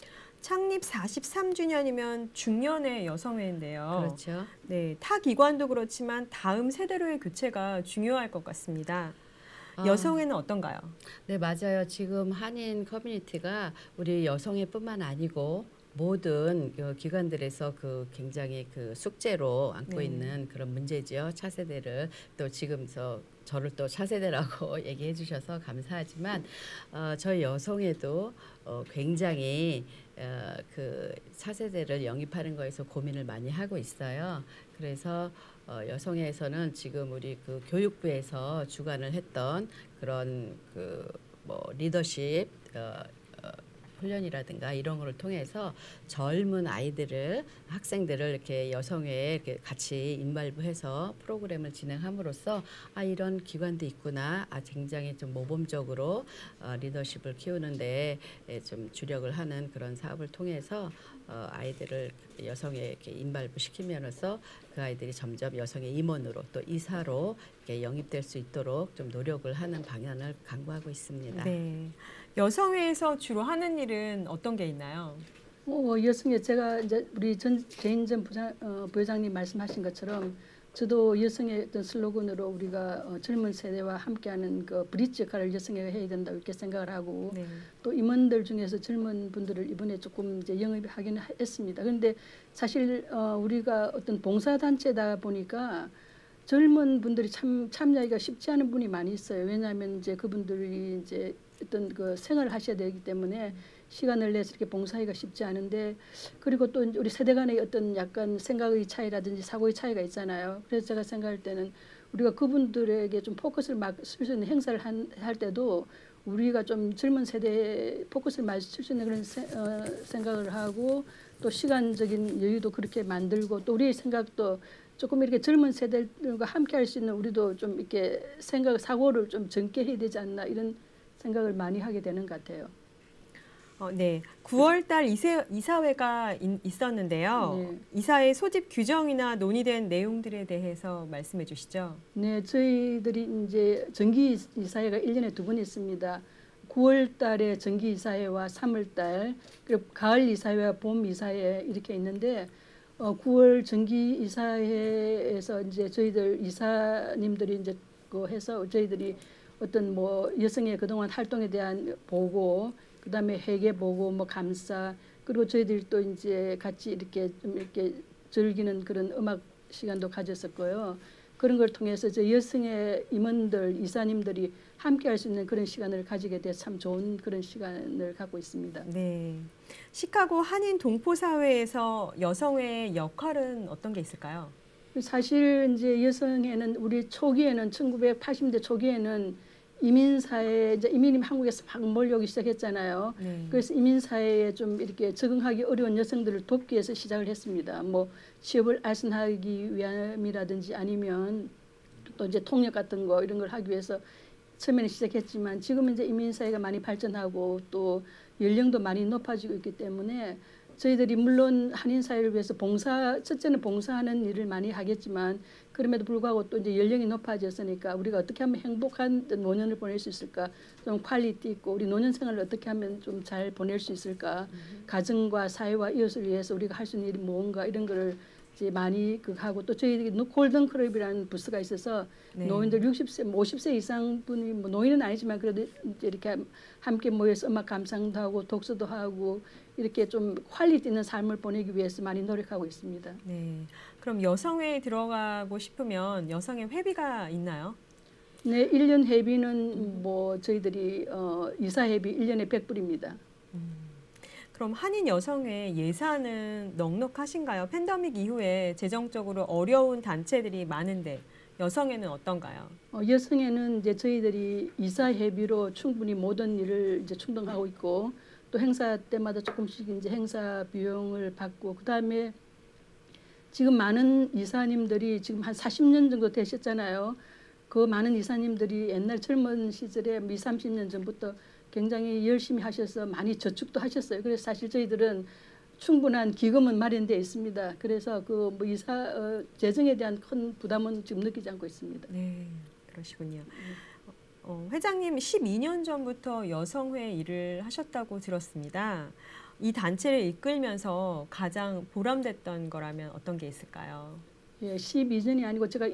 창립 사십삼 주년이면 중년의 여성회인데요. 그렇죠. 네, 타 기관도 그렇지만 다음 세대로의 교체가 중요할 것 같습니다. 여성회는 아, 어떤가요? 네, 맞아요. 지금 한인 커뮤니티가 우리 여성회뿐만 아니고 모든 기관들에서 그 굉장히 그 숙제로 안고 네. 있는 그런 문제죠. 차세대를 또 지금 저 저를 또 차세대라고 얘기해 주셔서 감사하지만 어, 저희 여성회도 어, 굉장히 어, 그 차세대를 영입하는 거에서 고민을 많이 하고 있어요. 그래서 어, 여성회에서는 지금 우리 그 교육부에서 주관을 했던 그런 그 뭐 리더십 어, 어, 훈련이라든가 이런 거를 통해서 젊은 아이들을 학생들을 이렇게 여성회에 이렇게 같이 인발부해서 프로그램을 진행함으로써 아 이런 기관도 있구나 아 굉장히 좀 모범적으로 어, 리더십을 키우는데 좀 주력을 하는 그런 사업을 통해서 어, 아이들을 여성에 이렇게 인발부 시키면서 그 아이들이 점점 여성의 임원으로 또 이사로 이렇게 영입될 수 있도록 좀 노력을 하는 방향을 강구하고 있습니다. 네, 여성회에서 주로 하는 일은 어떤 게 있나요? 어, 여성회 제가 이제 우리 전 제인 전 부장, 어, 부회장님 말씀하신 것처럼 저도 여성의 어떤 슬로건으로 우리가 어, 젊은 세대와 함께하는 그 브릿지 역할을 여성회가 해야 된다 이렇게 생각을 하고 네. 또 임원들 중에서 젊은 분들을 이번에 조금 이제 영입하기는 했습니다. 그런데 사실 어, 우리가 어떤 봉사단체다 보니까 젊은 분들이 참 참여하기가 쉽지 않은 분이 많이 있어요. 왜냐하면 이제 그분들이 이제 어떤 그 생활을 하셔야 되기 때문에 시간을 내서 이렇게 봉사하기가 쉽지 않은데 그리고 또 우리 세대 간의 어떤 약간 생각의 차이라든지 사고의 차이가 있잖아요. 그래서 제가 생각할 때는 우리가 그분들에게 좀 포커스를 맞출 수 있는 행사를 한, 할 때도 우리가 좀 젊은 세대에 포커스를 맞출 수 있는 그런 세, 어, 생각을 하고 또 시간적인 여유도 그렇게 만들고 또 우리의 생각도 조금 이렇게 젊은 세대들과 함께 할 수 있는 우리도 좀 이렇게 생각, 사고를 좀 젊게 해야 되지 않나 이런 생각을 많이 하게 되는 것 같아요. 어, 네, 구월 달 이세, 이사회가 인, 있었는데요. 네. 이사회 소집 규정이나 논의된 내용들에 대해서 말씀해 주시죠. 네, 저희들이 이제 정기 이사회가 일 년에 두 번 있습니다. 구월 달에 정기 이사회와 삼월 달, 그리고 가을 이사회와 봄 이사회 이렇게 있는데 어, 구월 정기 이사회에서 이제 저희들 이사님들이 이제 그 해서 저희들이 어떤 뭐 여성의 그동안 활동에 대한 보고, 그다음에 회계 보고, 뭐 감사, 그리고 저희들이 또 이제 같이 이렇게 좀 이렇게 즐기는 그런 음악 시간도 가졌었고요. 그런 걸 통해서 저 여성의 임원들, 이사님들이 함께 할 수 있는 그런 시간을 가지게 돼서 참 좋은 그런 시간을 갖고 있습니다. 네, 시카고 한인 동포사회에서 여성의 역할은 어떤 게 있을까요? 사실 이제 여성에는 우리 초기에는 천구백팔십 년대 초기에는 이민사회, 이제 이민이 한국에서 막 몰려오기 시작했잖아요. 네. 그래서 이민사회에 좀 이렇게 적응하기 어려운 여성들을 돕기 위해서 시작을 했습니다. 뭐 취업을 알선하기 위함이라든지 아니면 또 이제 통역 같은 거 이런 걸 하기 위해서 처음에는 시작했지만 지금은 이제 이민사회가 많이 발전하고 또 연령도 많이 높아지고 있기 때문에 저희들이 물론 한인사회를 위해서 봉사, 첫째는 봉사하는 일을 많이 하겠지만 그럼에도 불구하고 또 이제 연령이 높아졌으니까 우리가 어떻게 하면 행복한 노년을 보낼 수 있을까, 좀 퀄리티 있고 우리 노년 생활을 어떻게 하면 좀 잘 보낼 수 있을까, 음. 가정과 사회와 이웃을 위해서 우리가 할 수 있는 일이 뭔가 이런 거를 이제 많이 그 하고 또 저희들이 골든 클럽이라는 부스가 있어서 네. 노인들 육십 세, 오십 세 이상 분이 뭐 노인은 아니지만 그래도 이제 이렇게 함께 모여서 음악 감상도 하고 독서도 하고 이렇게 좀 퀄리티 있는 삶을 보내기 위해서 많이 노력하고 있습니다. 네. 그럼 여성회에 들어가고 싶으면 여성의 회비가 있나요? 네, 일 년 회비는 음. 뭐 저희들이 어, 이사 회비 일 년에 백 불입니다. 음. 그럼 한인 여성회 예산은 넉넉하신가요? 팬데믹 이후에 재정적으로 어려운 단체들이 많은데 여성회는 어떤가요? 어, 여성회는 이제 저희들이 이사 회비로 충분히 모든 일을 이제 충당하고 있고 또 행사 때마다 조금씩 이제 행사 비용을 받고, 그 다음에 지금 많은 이사님들이 지금 한 사십 년 정도 되셨잖아요. 그 많은 이사님들이 옛날 젊은 시절에 이십, 삼십 년 전부터 굉장히 열심히 하셔서 많이 저축도 하셨어요. 그래서 사실 저희들은 충분한 기금은 마련되어 있습니다. 그래서 그 뭐 이사 어, 재정에 대한 큰 부담은 지금 느끼지 않고 있습니다. 네, 그러시군요. 어, 회장님 십이 년 전부터 여성회 일을 하셨다고 들었습니다. 이 단체를 이끌면서 가장 보람됐던 거라면 어떤 게 있을까요? 예, 십이 년이 아니고 제가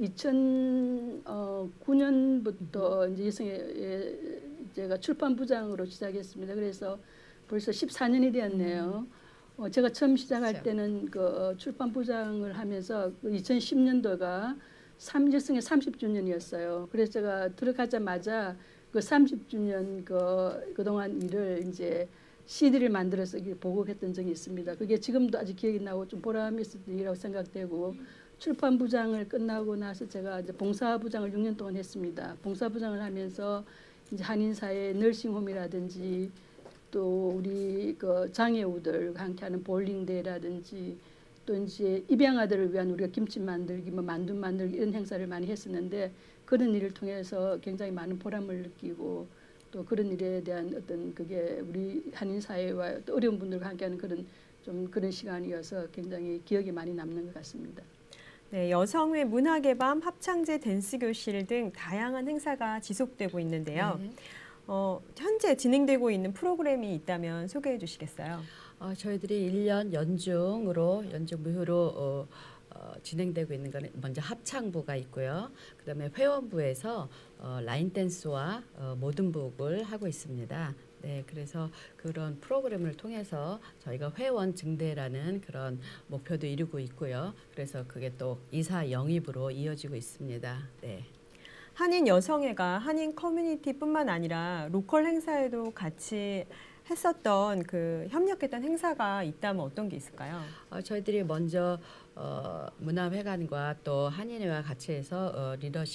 이천구 년부터 이제 여성회 제가 출판부장으로 시작했습니다. 그래서 벌써 십사 년이 되었네요. 어, 제가 처음 시작할 때는 그 출판부장을 하면서 이천십 년도가 여성의 삼십 주년이었어요. 그래서 제가 들어가자마자 그 삼십 주년 그 그동안 일을 이제 씨디를 만들어서 보급했던 적이 있습니다. 그게 지금도 아직 기억이 나고 좀 보람이 있었던 일이라고 생각되고, 출판부장을 끝나고 나서 제가 이제 봉사부장을 육 년 동안 했습니다. 봉사부장을 하면서 이제 한인사회 너싱홈이라든지 또 우리 그 장애우들 함께하는 볼링대라든지 또 이제 입양아들을 위한 우리가 김치 만들기, 뭐 만두 만들기 이런 행사를 많이 했었는데 그런 일을 통해서 굉장히 많은 보람을 느끼고 또 그런 일에 대한 어떤 그게 우리 한인 사회와 또 어려운 분들과 함께하는 그런 좀 그런 시간이어서 굉장히 기억에 많이 남는 것 같습니다. 네, 여성회 문학의 밤, 합창제, 댄스 교실 등 다양한 행사가 지속되고 있는데요. 네. 어, 현재 진행되고 있는 프로그램이 있다면 소개해 주시겠어요? 어, 저희들이 일 년 연중으로 연중 무휴로 어, 어, 진행되고 있는 거는 먼저 합창부가 있고요. 그다음에 회원부에서 어, 라인 댄스와 어, 모든 북을 하고 있습니다. 네, 그래서 그런 프로그램을 통해서 저희가 회원 증대라는 그런 목표도 이루고 있고요. 그래서 그게 또 이사 영입으로 이어지고 있습니다. 네. 한인 여성회가 한인 커뮤니티뿐만 아니라 로컬 행사에도 같이 했었던 그 협력했던 행사가 있다면 어떤 게 있을까요? 어, 저희들이 먼저 어, 문화회관과 또 한인회와 같이 해서 어, 리더십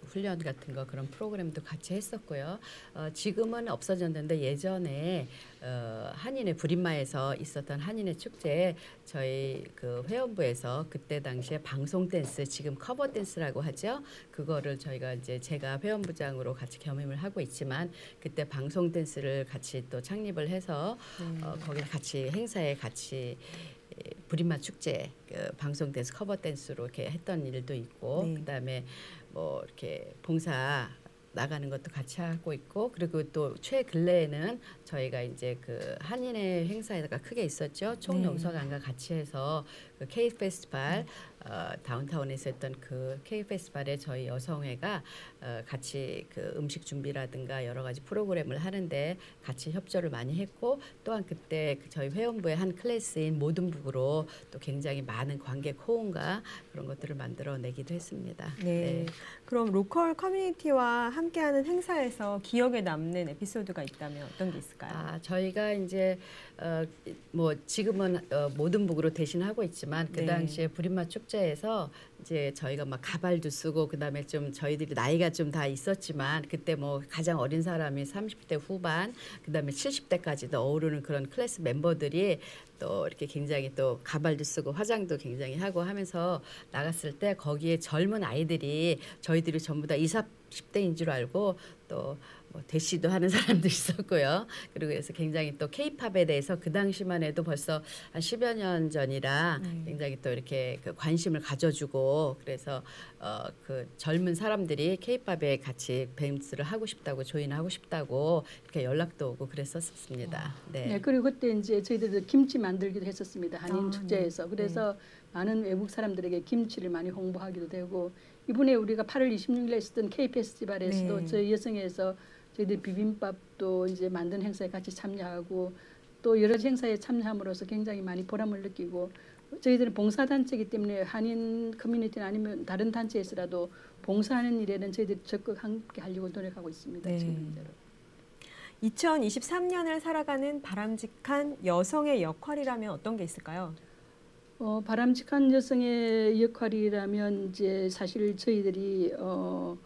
훈련 같은 거 그런 프로그램도 같이 했었고요. 어, 지금은 없어졌는데 예전에 어, 한인의 브림마에서 있었던 한인의 축제에 저희 그 회원부에서 그때 당시에 방송 댄스 지금 커버 댄스라고 하죠. 그거를 저희가 이제 제가 회원부장으로 같이 겸임을 하고 있지만 그때 방송 댄스를 같이 또 창립을 해서 음. 어, 거기 같이 행사에 같이 브림마 축제 그 방송 댄스 커버 댄스로 이렇게 했던 일도 있고 네. 그다음에 뭐 이렇게 봉사 나가는 것도 같이 하고 있고 그리고 또 최근래에는 저희가 이제 그 한인의 행사가 크게 있었죠. 총농사관과 같이 해서 그 K 페스티벌 어, 다운타운에서 했던 그 K 페스티벌에 저희 여성회가 어, 같이 그 음식 준비라든가 여러 가지 프로그램을 하는데 같이 협조를 많이 했고 또한 그때 그 저희 회원부의 한 클래스인 모든북으로 또 굉장히 많은 관객 호응과 그런 것들을 만들어내기도 했습니다. 네. 네. 그럼 로컬 커뮤니티와 함께하는 행사에서 기억에 남는 에피소드가 있다면 어떤 게 있을까요? 아, 저희가 이제 어, 뭐 지금은 어, 모든 북으로 대신하고 있지만 그 네. 당시에 브림마 축제에서 이제 저희가 막 가발도 쓰고 그다음에 좀 저희들이 나이가 좀 다 있었지만 그때 뭐 가장 어린 사람이 삼십 대 후반 그다음에 칠십 대까지도 어우르는 그런 클래스 멤버들이 또 이렇게 굉장히 또 가발도 쓰고 화장도 굉장히 하고 하면서 나갔을 때 거기에 젊은 아이들이 저희들이 전부 다 이십, 삼십 대인 줄 알고 또 뭐 대시도 하는 사람도 있었고요. 그리고 그래서 굉장히 또 K-팝에 대해서 그 당시만 해도 벌써 한 십여 년 전이라 네. 굉장히 또 이렇게 그 관심을 가져주고 그래서 어 그 젊은 사람들이 K-팝에 같이 밴스를 하고 싶다고 조인하고 싶다고 이렇게 연락도 오고 그랬었습니다. 네. 네, 그리고 그때 이제 저희들도 김치 만들기도 했었습니다. 한인 아, 축제에서. 네. 그래서 많은 외국 사람들에게 김치를 많이 홍보하기도 되고 이번에 우리가 팔월 이십육일에 있었던 K 페스티벌에서도 네. 저희 여성에서 저희들 비빔밥도 이제 만든 행사에 같이 참여하고 또 여러 행사에 참여함으로써 굉장히 많이 보람을 느끼고 저희들은 봉사단체이기 때문에 한인 커뮤니티나 아니면 다른 단체에서라도 봉사하는 일에는 저희들이 적극 함께 하려고 노력하고 있습니다. 네. 지금 현재로. 이천이십삼 년을 살아가는 바람직한 여성의 역할이라면 어떤 게 있을까요? 어, 바람직한 여성의 역할이라면 이제 사실 저희들이 어,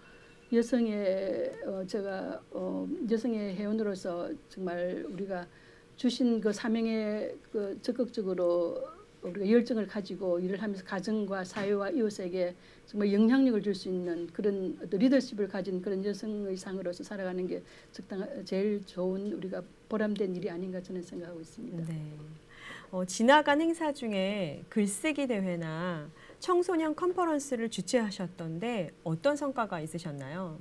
여성의 어, 제가 어, 여성의 회원으로서 정말 우리가 주신 그 사명에 그 적극적으로 우리가 열정을 가지고 일을 하면서 가정과 사회와 이웃에게 정말 영향력을 줄 수 있는 그런 어떤 리더십을 가진 그런 여성의 상으로서 살아가는 게 적당 제일 좋은 우리가 보람된 일이 아닌가 저는 생각하고 있습니다. 네. 어, 지나간 행사 중에 글쓰기 대회나 청소년 컨퍼런스를 주최하셨던데 어떤 성과가 있으셨나요?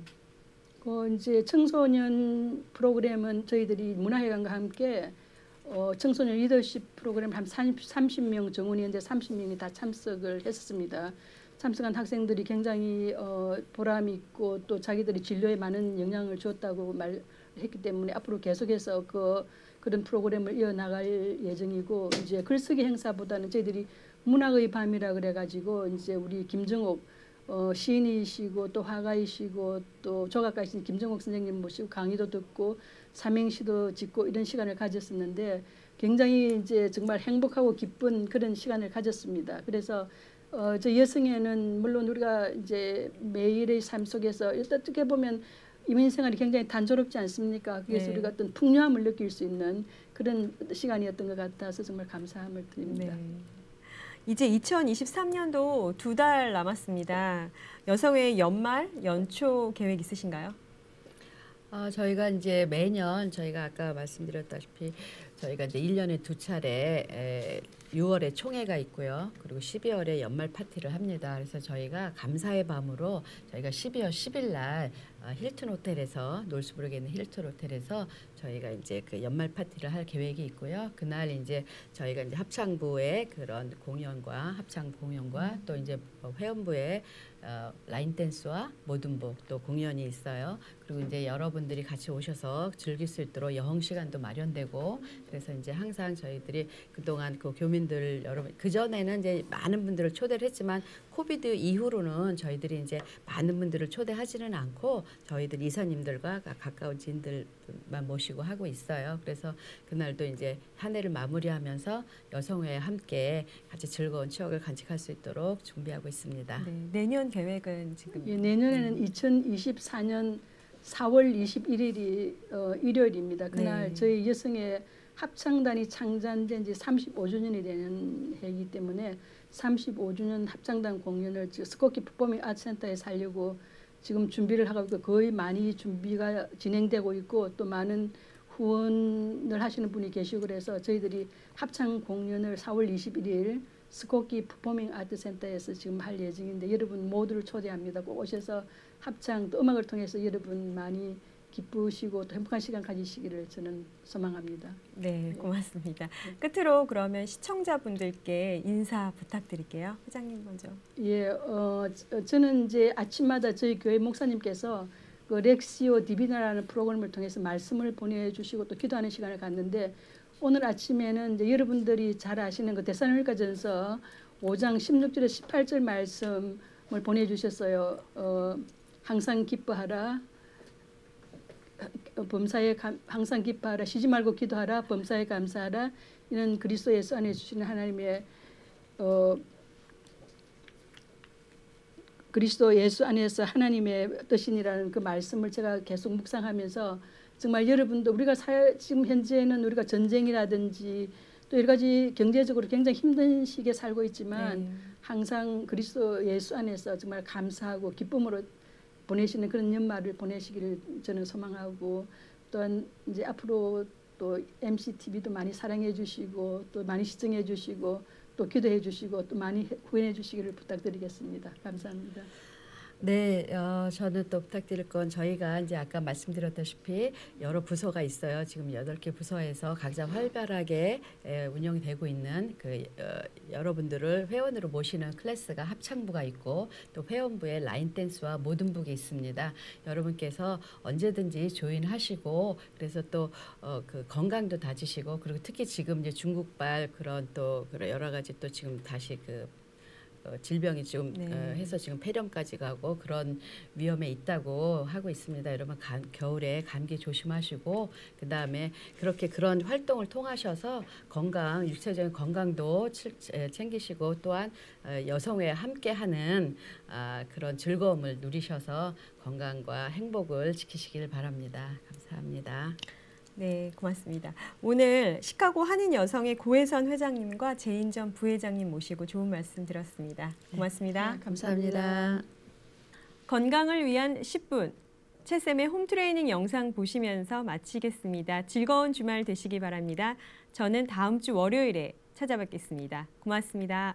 그 이제 청소년 프로그램은 저희들이 문화회관과 함께 어, 청소년 리더십 프로그램 한 삼십 명 정원이었는데 삼십 명이 다 참석을 했었습니다. 참석한 학생들이 굉장히 어, 보람 있고 또 자기들이 진로에 많은 영향을 주었다고 말했기 때문에 앞으로 계속해서 그 그런 프로그램을 이어나갈 예정이고 이제 글쓰기 행사보다는 저희들이 문학의 밤이라 그래가지고 이제 우리 김정옥 어, 시인이시고 또 화가이시고 또 조각가이신 김정옥 선생님 모시고 강의도 듣고 삼행시도 짓고 이런 시간을 가졌었는데 굉장히 이제 정말 행복하고 기쁜 그런 시간을 가졌습니다. 그래서 어, 저 여성에는 물론 우리가 이제 매일의 삶 속에서 어떻게 보면 이민 생활이 굉장히 단조롭지 않습니까? 그래서 네. 우리가 어떤 풍요함을 느낄 수 있는 그런 시간이었던 것 같아서 정말 감사함을 드립니다. 네. 이제 이천이십삼 년도 두 달 남았습니다. 여성의 연말, 연초 계획 있으신가요? 어, 저희가 이제 매년 저희가 아까 말씀드렸다시피 저희가 이제 일 년에 두 차례 에, 유월에 총회가 있고요. 그리고 십이월에 연말 파티를 합니다. 그래서 저희가 감사의 밤으로 저희가 십이월 십일 날 어, 힐튼 호텔에서 놀스부르크에 있는 힐튼 호텔에서 저희가 이제 그 연말 파티를 할 계획이 있고요. 그날 이제 저희가 이제 합창부의 그런 공연과 합창 공연과 또 이제 회원부의 어, 라인 댄스와 모든북 또 공연이 있어요. 그리고 이제 여러분들이 같이 오셔서 즐길 수 있도록 여행 시간도 마련되고 그래서 이제 항상 저희들이 그동안 그 교민들 여러분 그 전에는 이제 많은 분들을 초대를 했지만 코비드 이후로는 저희들이 이제 많은 분들을 초대하지는 않고 저희들 이사님들과 가까운 지인들만 모시고 하고 있어요. 그래서 그날도 이제 한 해를 마무리하면서 여성회 함께 같이 즐거운 추억을 간직할 수 있도록 준비하고 있습니다. 네, 내년 계획은 지금 예, 내년에는 이천이십사 년 사월 이십일일이 어, 일요일입니다. 그날 네. 저희 여성의 합창단이 창단된 지 삼십오 주년이 되는 해이기 때문에 삼십오 주년 합창단 공연을 스코키 퍼포밍 아트센터에 살려고 지금 준비를 하고 있고 거의 많이 준비가 진행되고 있고 또 많은 후원을 하시는 분이 계시고 그래서 저희들이 합창 공연을 사월 이십일일 스코키 퍼포밍 아트센터에서 지금 할 예정인데 여러분 모두를 초대합니다. 꼭 오셔서 합창 또 음악을 통해서 여러분 많이 기쁘시고 또 행복한 시간 가지시기를 저는 소망합니다. 네, 고맙습니다. 끝으로 그러면 시청자분들께 인사 부탁드릴게요. 회장님 먼저. 예, 어, 저는 이제 아침마다 저희 교회 목사님께서 그 렉시오 디비나라는 프로그램을 통해서 말씀을 보내주시고 또 기도하는 시간을 갖는데 오늘 아침에는 이제 여러분들이 잘 아시는 그 데살로니가전서 오 장 십육 절에 십팔 절 말씀을 보내주셨어요. 어, 항상 기뻐하라. 범사에 감, 항상 기뻐하라. 쉬지 말고 기도하라. 범사에 감사하라. 이는 그리스도 예수 안에 주시는 하나님의 어, 그리스도 예수 안에서 하나님의 뜻이라는 그 말씀을 제가 계속 묵상하면서 정말 여러분도 우리가 사, 지금 현재는 우리가 전쟁이라든지 또 여러 가지 경제적으로 굉장히 힘든 시기에 살고 있지만 네. 항상 그리스도 예수 안에서 정말 감사하고 기쁨으로 보내시는 그런 연말을 보내시기를 저는 소망하고 또한 이제 앞으로 또 엠씨티비도 많이 사랑해 주시고 또 많이 시청해 주시고 또 기도해 주시고 또 많이 후원해 주시기를 부탁드리겠습니다. 감사합니다. 네, 어, 저는 또 부탁드릴 건 저희가 이제 아까 말씀드렸다시피 여러 부서가 있어요. 지금 여덟 개 부서에서 각자 활발하게 에, 운영이 되고 있는 그 어, 여러분들을 회원으로 모시는 클래스가 합창부가 있고 또 회원부에 라인 댄스와 모든 북이 있습니다. 여러분께서 언제든지 조인하시고 그래서 또 어, 그 건강도 다지시고 그리고 특히 지금 이제 중국발 그런 또 그런 여러 가지 또 지금 다시 그 어, 질병이 좀 네. 어, 해서 지금 폐렴까지 가고 그런 위험에 있다고 하고 있습니다. 여러분 감, 겨울에 감기 조심하시고 그 다음에 그렇게 그런 활동을 통하셔서 건강 육체적인 건강도 칠, 에, 챙기시고 또한 어, 여성회 함께하는 아, 그런 즐거움을 누리셔서 건강과 행복을 지키시길 바랍니다. 감사합니다. 네, 고맙습니다. 오늘 시카고 한인 여성의 고혜선 회장님과 제인전 부회장님 모시고 좋은 말씀 들었습니다. 고맙습니다. 네, 감사합니다. 건강을 위한 십 분. 채쌤의 홈트레이닝 영상 보시면서 마치겠습니다. 즐거운 주말 되시기 바랍니다. 저는 다음 주 월요일에 찾아뵙겠습니다. 고맙습니다.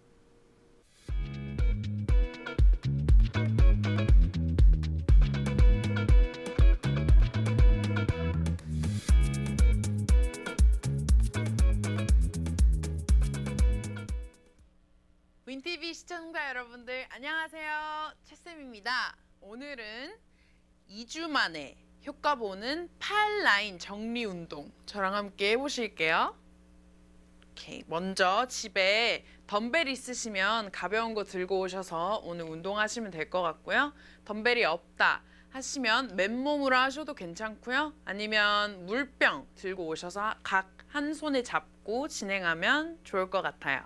윈티비 시청자 여러분들 안녕하세요. 채쌤입니다. 오늘은 이 주 만에 효과 보는 팔 라인 정리 운동 저랑 함께 해보실게요. 오케이. 먼저 집에 덤벨 있으시면 가벼운 거 들고 오셔서 오늘 운동하시면 될 것 같고요. 덤벨이 없다 하시면 맨몸으로 하셔도 괜찮고요. 아니면 물병 들고 오셔서 각 한 손에 잡고 진행하면 좋을 것 같아요.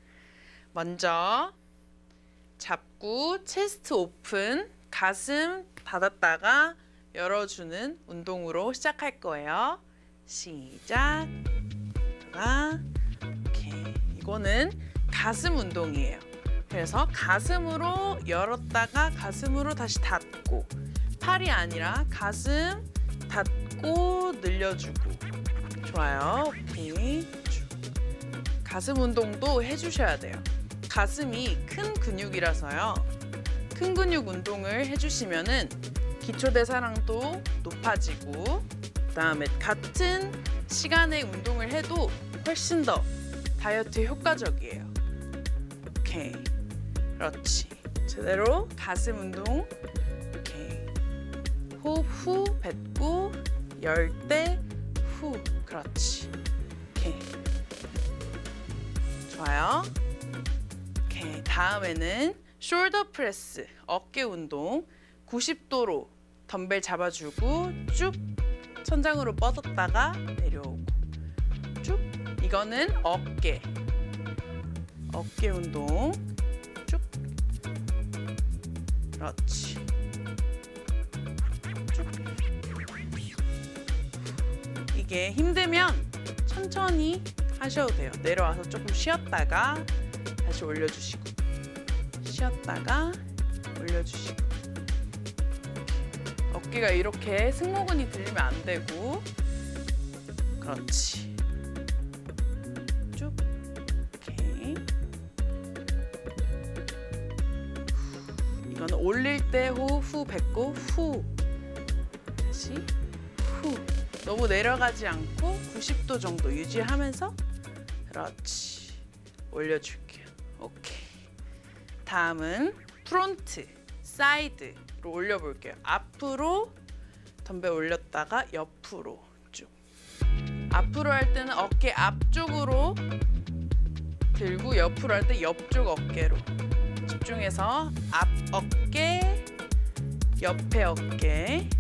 먼저 잡고 체스트 오픈, 가슴 닫았다가 열어주는 운동으로 시작할 거예요. 시작. 오케이. 이거는 가슴 운동이에요. 그래서 가슴으로 열었다가 가슴으로 다시 닫고 팔이 아니라 가슴 닫고 늘려주고 좋아요. 오케이. 가슴 운동도 해주셔야 돼요. 가슴이 큰 근육이라서요. 큰 근육 운동을 해주시면은 기초대사량도 높아지고 그다음에 같은 시간에 운동을 해도 훨씬 더 다이어트에 효과적이에요. 오케이. 그렇지. 제대로 가슴 운동. 오케이. 호흡 후 뱉고 열 때 후. 그렇지. 오케이. 좋아요. 오케이. 다음에는 숄더 프레스, 어깨 운동 구십 도로 덤벨 잡아주고 쭉 천장으로 뻗었다가 내려오고 쭉. 이거는 어깨. 어깨 운동. 쭉. 그렇지. 쭉. 이게 힘들면 천천히 하셔도 돼요. 내려와서 조금 쉬었다가 다시 올려주시고 쉬었다가 올려주시고. 어깨가 이렇게 승모근이 들리면 안 되고. 그렇지. 쭉. 오케이. 이거는 올릴 때 호, 후 뱉고 후. 다시 후. 너무 내려가지 않고 구십 도 정도 유지하면서. 그렇지. 올려줄게요. 오케이. 다음은 프론트, 사이드로 올려볼게요. 앞으로 덤벨 올렸다가 옆으로 쭉. 앞으로 할 때는 어깨 앞쪽으로 들고 옆으로 할 때 옆쪽 어깨로. 집중해서 앞 어깨, 옆에 어깨,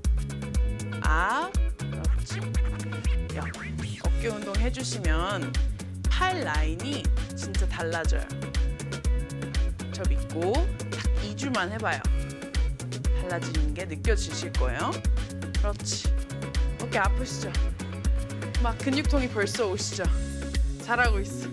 앞, 그렇지. 옆. 어깨 운동 해주시면 팔 라인이 진짜 달라져요. 저 믿고 딱 이 주만 해봐요. 달라지는 게 느껴지실 거예요. 그렇지. 어깨 아프시죠? 막 근육통이 벌써 오시죠? 잘하고 있어.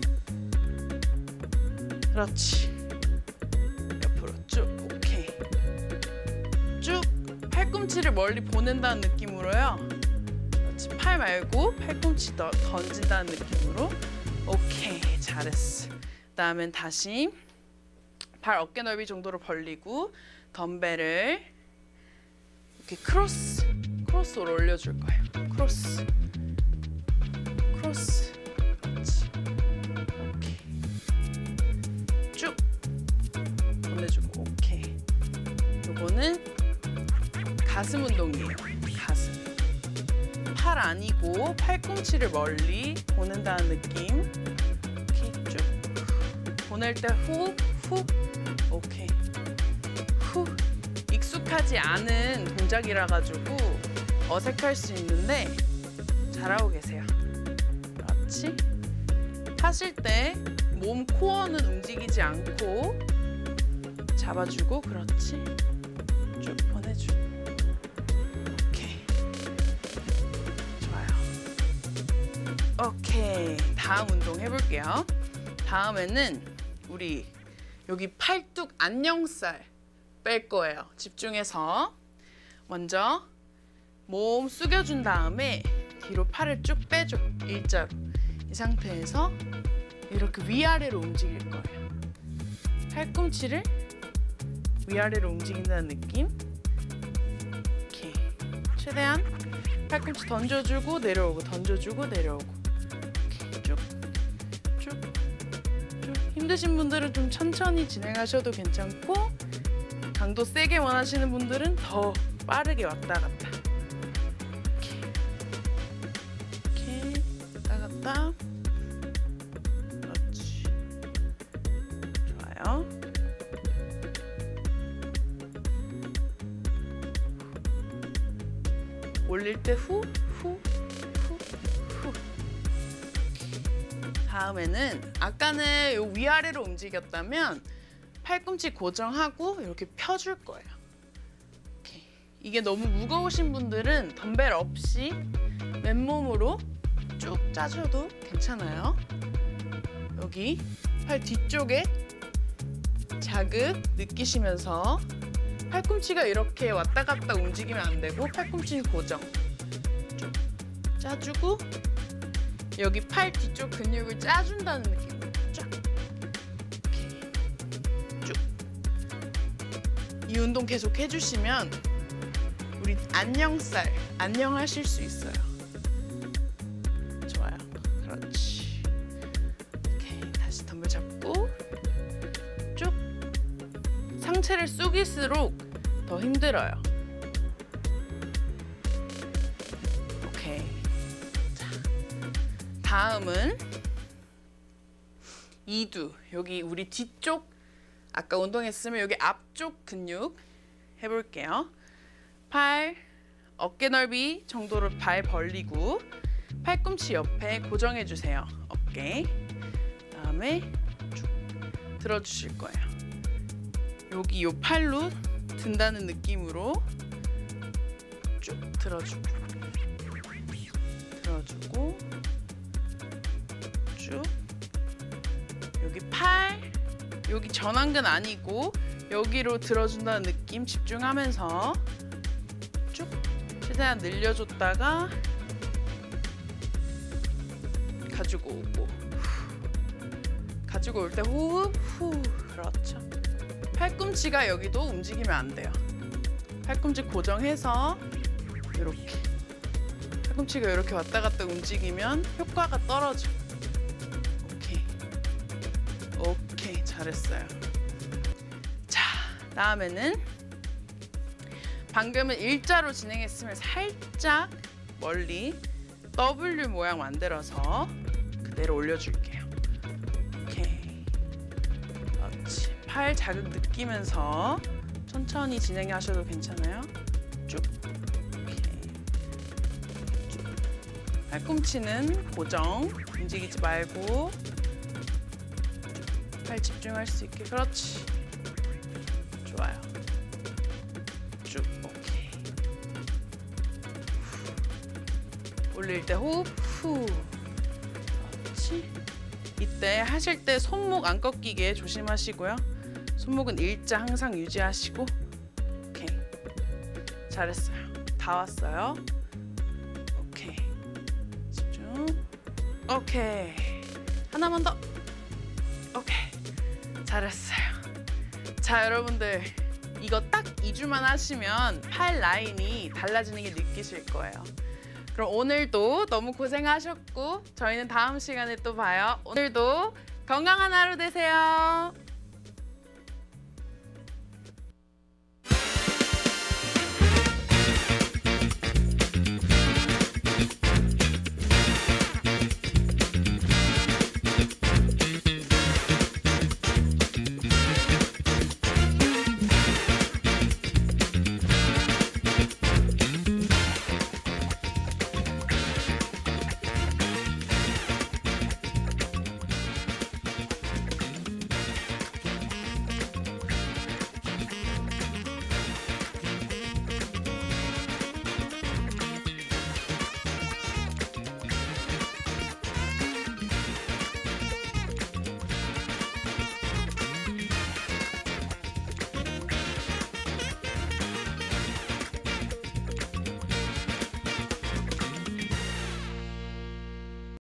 그렇지. 옆으로 쭉. 오케이. 쭉. 팔꿈치를 멀리 보낸다는 느낌으로요. 그렇지. 팔 말고 팔꿈치 더 던진다는 느낌으로. 오케이. 잘했어. 그다음엔 다시 발 어깨 넓이 정도로 벌리고 덤벨을 이렇게 크로스, 크로스로 올려줄 거예요. 크로스, 크로스. 그렇지. 오케이. 쭉 보내주고. 오케이. 요거는 가슴 운동이에요. 가슴. 팔 아니고 팔꿈치를 멀리 보낸다는 느낌. 오케이. 쭉. 보낼 때 후, 후. 오케이. 후. 익숙하지 않은 동작이라 가지고 어색할 수 있는데 잘하고 계세요. 그렇지. 하실 때 몸 코어는 움직이지 않고 잡아주고. 그렇지. 쭉 보내주고. 오케이. 좋아요. 오케이. 다음 운동 해볼게요. 다음에는 우리 여기 팔뚝 안녕살 뺄 거예요. 집중해서 먼저 몸 숙여준 다음에 뒤로 팔을 쭉 빼줘. 일자로. 이 상태에서 이렇게 위아래로 움직일 거예요. 팔꿈치를 위아래로 움직인다는 느낌. 오케이. 최대한 팔꿈치 던져주고 내려오고 던져주고 내려오고. 오케이. 쭉. 쭉. 쭉. 힘드신 분들은 좀 천천히 진행하셔도 괜찮고 강도 세게 원하시는 분들은 더 빠르게 왔다 갔다. 오케이. 오케이. 왔다 갔다. 그렇지. 좋아요. 올릴 때 후, 후, 후, 후. 다음에는 아까는 요 위아래로 움직였다면 팔꿈치 고정하고 이렇게 펴줄 거예요. 오케이. 이게 너무 무거우신 분들은 덤벨 없이 맨몸으로 쭉 짜줘도 괜찮아요. 여기 팔 뒤쪽에 자극 느끼시면서 팔꿈치가 이렇게 왔다 갔다 움직이면 안 되고 팔꿈치는 고정. 쭉 짜주고 여기 팔 뒤쪽 근육을 짜준다는 느낌으로 쫙. 이 운동 계속 해주시면 우리 안녕살, 안녕하실 수 있어요. 좋아요. 그렇지. 오케이. 다시 덤벨 잡고 쭉. 상체를 숙일수록 더 힘들어요. 오케이. 자, 다음은 이두. 여기 우리 뒤쪽 아까 운동했으면 여기 앞쪽 근육 해볼게요. 팔 어깨 넓이 정도로 발 벌리고 팔꿈치 옆에 고정해 주세요. 어깨. 그다음에 쭉 들어주실 거예요. 여기 요 팔로 든다는 느낌으로 쭉 들어주고 들어주고 쭉 여기 팔 여기 전완근 아니고 여기로 들어준다는 느낌 집중하면서 쭉 최대한 늘려줬다가 가지고 오고 가지고 올 때 호흡 후 그렇죠. 팔꿈치가 여기도 움직이면 안 돼요. 팔꿈치 고정해서 이렇게 팔꿈치가 이렇게 왔다 갔다 움직이면 효과가 떨어져. 오케이 오케이 잘했어요. 자 다음에는 방금은 일자로 진행했으면 살짝 멀리 더블유 모양 만들어서 그대로 올려줄게요. 오케이 그렇지. 팔 자극 느끼면서 천천히 진행하셔도 괜찮아요. 쭉 오케이 쭉. 팔꿈치는 고정 움직이지 말고 쭉. 팔 집중할 수 있게 그렇지. 좋아요. 쭉 오케이. 올릴 때 호흡 후. 그렇지. 이때 하실 때 손목 안 꺾이게 조심하시고요. 손목은 일자 항상 유지하시고. 오케이. 잘했어요. 다 왔어요. 오케이. 집중. 오케이. 하나만 더. 오케이. 잘했어요. 자 여러분들 이거 딱 이 주만 하시면 팔 라인이 달라지는 게 느끼실 거예요. 그럼 오늘도 너무 고생하셨고 저희는 다음 시간에 또 봐요. 오늘도 건강한 하루 되세요.